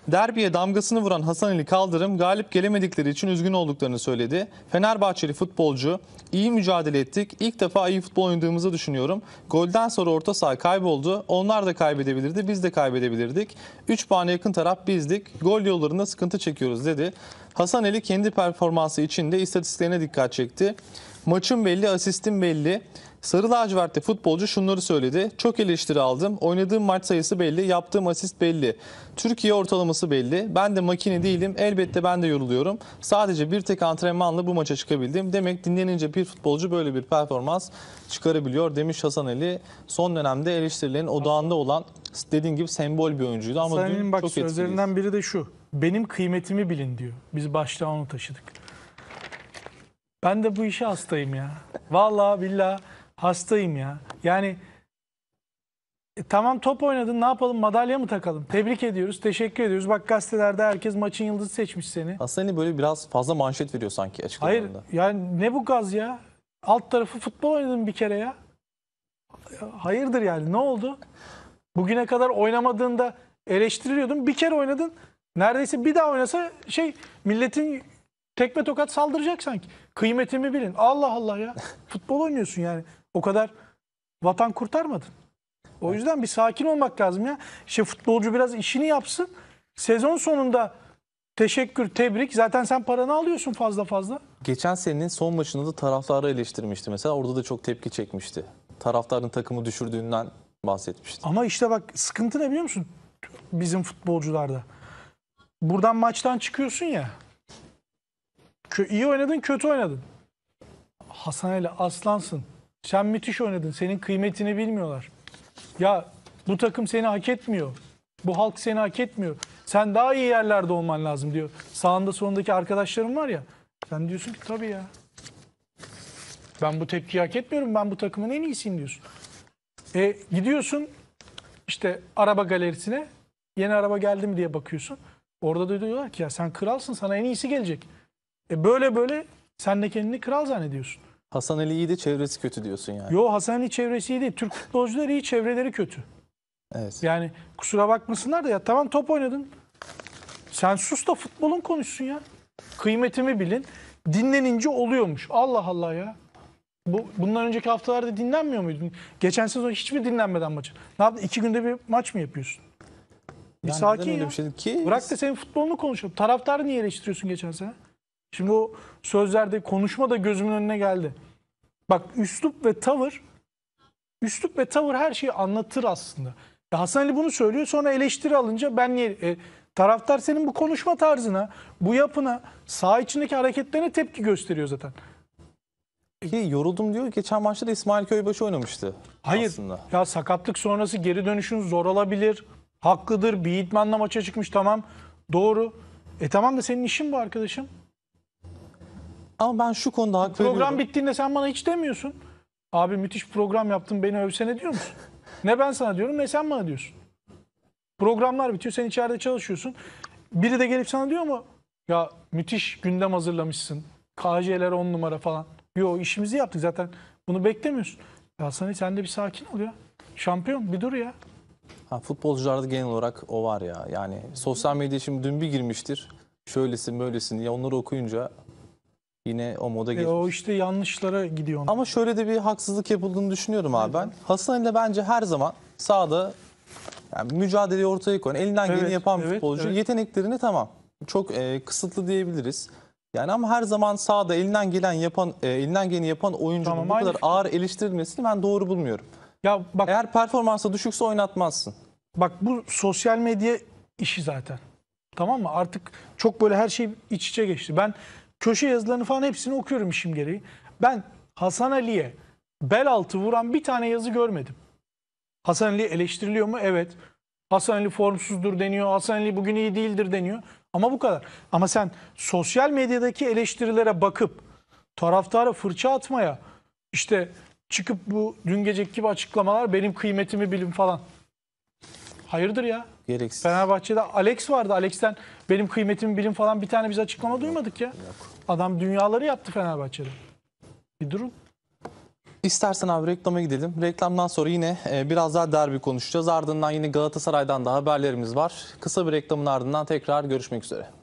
Derbiye damgasını vuran Hasan Ali Kaldırım galip gelemedikleri için üzgün olduklarını söyledi. Fenerbahçeli futbolcu, iyi mücadele ettik. İlk defa iyi futbol oynadığımızı düşünüyorum. Golden sonra orta saha kayboldu. Onlar da kaybedebilirdi, biz de kaybedebilirdik. 3 puana yakın taraf bizdik. Gol yollarında sıkıntı çekiyoruz dedi. Hasan Ali kendi performansı için de istatistiklerine dikkat çekti. Maçım belli, asistim belli. Sarı lacivertli futbolcu şunları söyledi. Çok eleştiri aldım. Oynadığım maç sayısı belli. Yaptığım asist belli. Türkiye ortalaması belli. Ben de makine değilim. Elbette ben de yoruluyorum. Sadece bir tek antrenmanla bu maça çıkabildim. Demek dinlenince bir futbolcu böyle bir performans çıkarabiliyor demiş Hasan Ali. Son dönemde eleştirilerin odağında olan, dediğin gibi sembol bir oyuncuydu ama Hasan dün Ali'nin bak çok etkiliydi. sözlerinden biri de şu. Benim kıymetimi bilin diyor. Biz başta onu taşıdık. Ben de bu işe hastayım ya. Vallahi billahi hastayım ya. Yani tamam top oynadın, ne yapalım, madalya mı takalım? Tebrik ediyoruz, teşekkür ediyoruz. Bak gazetelerde herkes maçın yıldızı seçmiş seni. Hasan Ali böyle biraz fazla manşet veriyor sanki Hayır açıklamalarında. yani ne bu gaz ya? Alt tarafı futbol oynadın bir kere ya. Hayırdır yani, ne oldu? Bugüne kadar oynamadığında eleştiriliyordun. Bir kere oynadın. Neredeyse bir daha oynasa milletin tekme tokat saldıracak sanki. Kıymetimi bilin. Allah Allah ya. Futbol oynuyorsun yani. O kadar vatan kurtarmadın. O yüzden bir sakin olmak lazım ya. İşte futbolcu biraz işini yapsın. Sezon sonunda teşekkür, tebrik. Zaten sen paranı alıyorsun fazla fazla. Geçen senenin son maçında da taraftarı eleştirmişti mesela. Orada da çok tepki çekmişti. Taraftarın takımı düşürdüğünden bahsetmişti. Ama işte bak sıkıntı ne biliyor musun? Bizim futbolcularda. Buradan maçtan çıkıyorsun ya. İyi oynadın, kötü oynadın. Hasan Ali aslansın. Sen müthiş oynadın. Senin kıymetini bilmiyorlar. Ya bu takım seni hak etmiyor. Bu halk seni hak etmiyor. Sen daha iyi yerlerde olman lazım diyor. Sağında solundaki arkadaşlarım var ya. Sen diyorsun ki tabii ya. Ben bu tepkiyi hak etmiyorum. Ben bu takımın en iyisiyim diyorsun. Gidiyorsun işte araba galerisine. Yeni araba geldi mi diye bakıyorsun. Orada da diyorlar ki ya sen kralsın, sana en iyisi gelecek. Böyle böyle sen de kendini kral zannediyorsun. Hasan Ali iyi de çevresi kötü diyorsun yani. Yo, Hasan Ali çevresi iyi değil. Türk futbolcuları iyi, çevreleri kötü. Evet. Yani kusura bakmasınlar da ya tamam top oynadın. Sen sus da futbolun konuşsun ya. Kıymetimi bilin. Dinlenince oluyormuş. Allah Allah ya. Bundan önceki haftalarda dinlenmiyor muydun? Geçen sezon hiç mi dinlenmeden maçı? Ne yaptın? 2 günde bir maç mı yapıyorsun? Bir Yani sakin neden öyle ya. bir şey değil ki? Bırak da senin futbolunu konuşalım. Taraftarı niye eleştiriyorsun geçen sene? Şimdi o sözlerde konuşma da gözümün önüne geldi. Bak üslup ve tavır her şeyi anlatır aslında. Hasan Ali bunu söylüyor, sonra eleştiri alınca ben niye... taraftar senin bu konuşma tarzına, bu yapına, saha içindeki hareketlerine tepki gösteriyor zaten. Ki yoruldum diyor. Geçen maçta da İsmail Köybaşı oynamıştı. Hayır. Aslında. Ya sakatlık sonrası geri dönüşün zor olabilir. Haklıdır. Bir idmanla maça çıkmış, tamam. Doğru. Tamam da senin işin bu arkadaşım. Ama ben şu konuda hak Program veriyorum. bittiğinde sen bana hiç demiyorsun. Abi müthiş program yaptın, beni övsene diyor musun? Ne ben sana diyorum ne sen bana diyorsun. Programlar bitiyor, sen içeride çalışıyorsun. Biri de gelip sana diyor mu? Ya müthiş gündem hazırlamışsın. KJ'ler 10 numara falan. Yo, işimizi yaptık zaten. Bunu beklemiyorsun. Ya sen de bir sakin ol ya. Şampiyon bir dur ya. Futbolcularda genel olarak o var ya. Yani sosyal medya şimdi dün bir girmiştir. Şöylesin böylesin diye onları okuyunca yine o moda geçmiş. O işte yanlışlara gidiyor. Onlar. Ama şöyle de bir haksızlık yapıldığını düşünüyorum abi ben. Hasan Ali de bence her zaman sahada yani mücadeleyi ortaya koyan, elinden geleni yapan bir futbolcu. evet. Yeteneklerini tamam. Çok kısıtlı diyebiliriz. Yani ama her zaman sahada elinden geleni yapan oyuncunun Tamam, bu aynı kadar fikir. ağır eleştirilmesini ben doğru bulmuyorum. Ya bak, Eğer performansa düşükse oynatmazsın. bu sosyal medya işi zaten. Tamam mı? Artık çok böyle her şey iç içe geçti. Ben köşe yazılarını falan hepsini okuyorum işim gereği. Ben Hasan Ali'ye bel altı vuran bir tane yazı görmedim. Hasan Ali eleştiriliyor mu? Evet. Hasan Ali formsuzdur deniyor. Hasan Ali bugün iyi değildir deniyor. Ama bu kadar. Ama sen sosyal medyadaki eleştirilere bakıp taraftara fırça atmaya, işte çıkıp bu dün geceki gibi açıklamalar, benim kıymetimi bilin falan. Hayırdır ya? Gereksiz. Fenerbahçe'de Alex vardı. Alex'ten benim kıymetimi bilin falan bir tane biz açıklama duymadık ya. Adam dünyaları yaptı Fenerbahçe'de. Bir durun. İstersen abi reklama gidelim. Reklamdan sonra yine biraz daha derbi konuşacağız. Ardından yine Galatasaray'dan da haberlerimiz var. Kısa bir reklamın ardından tekrar görüşmek üzere.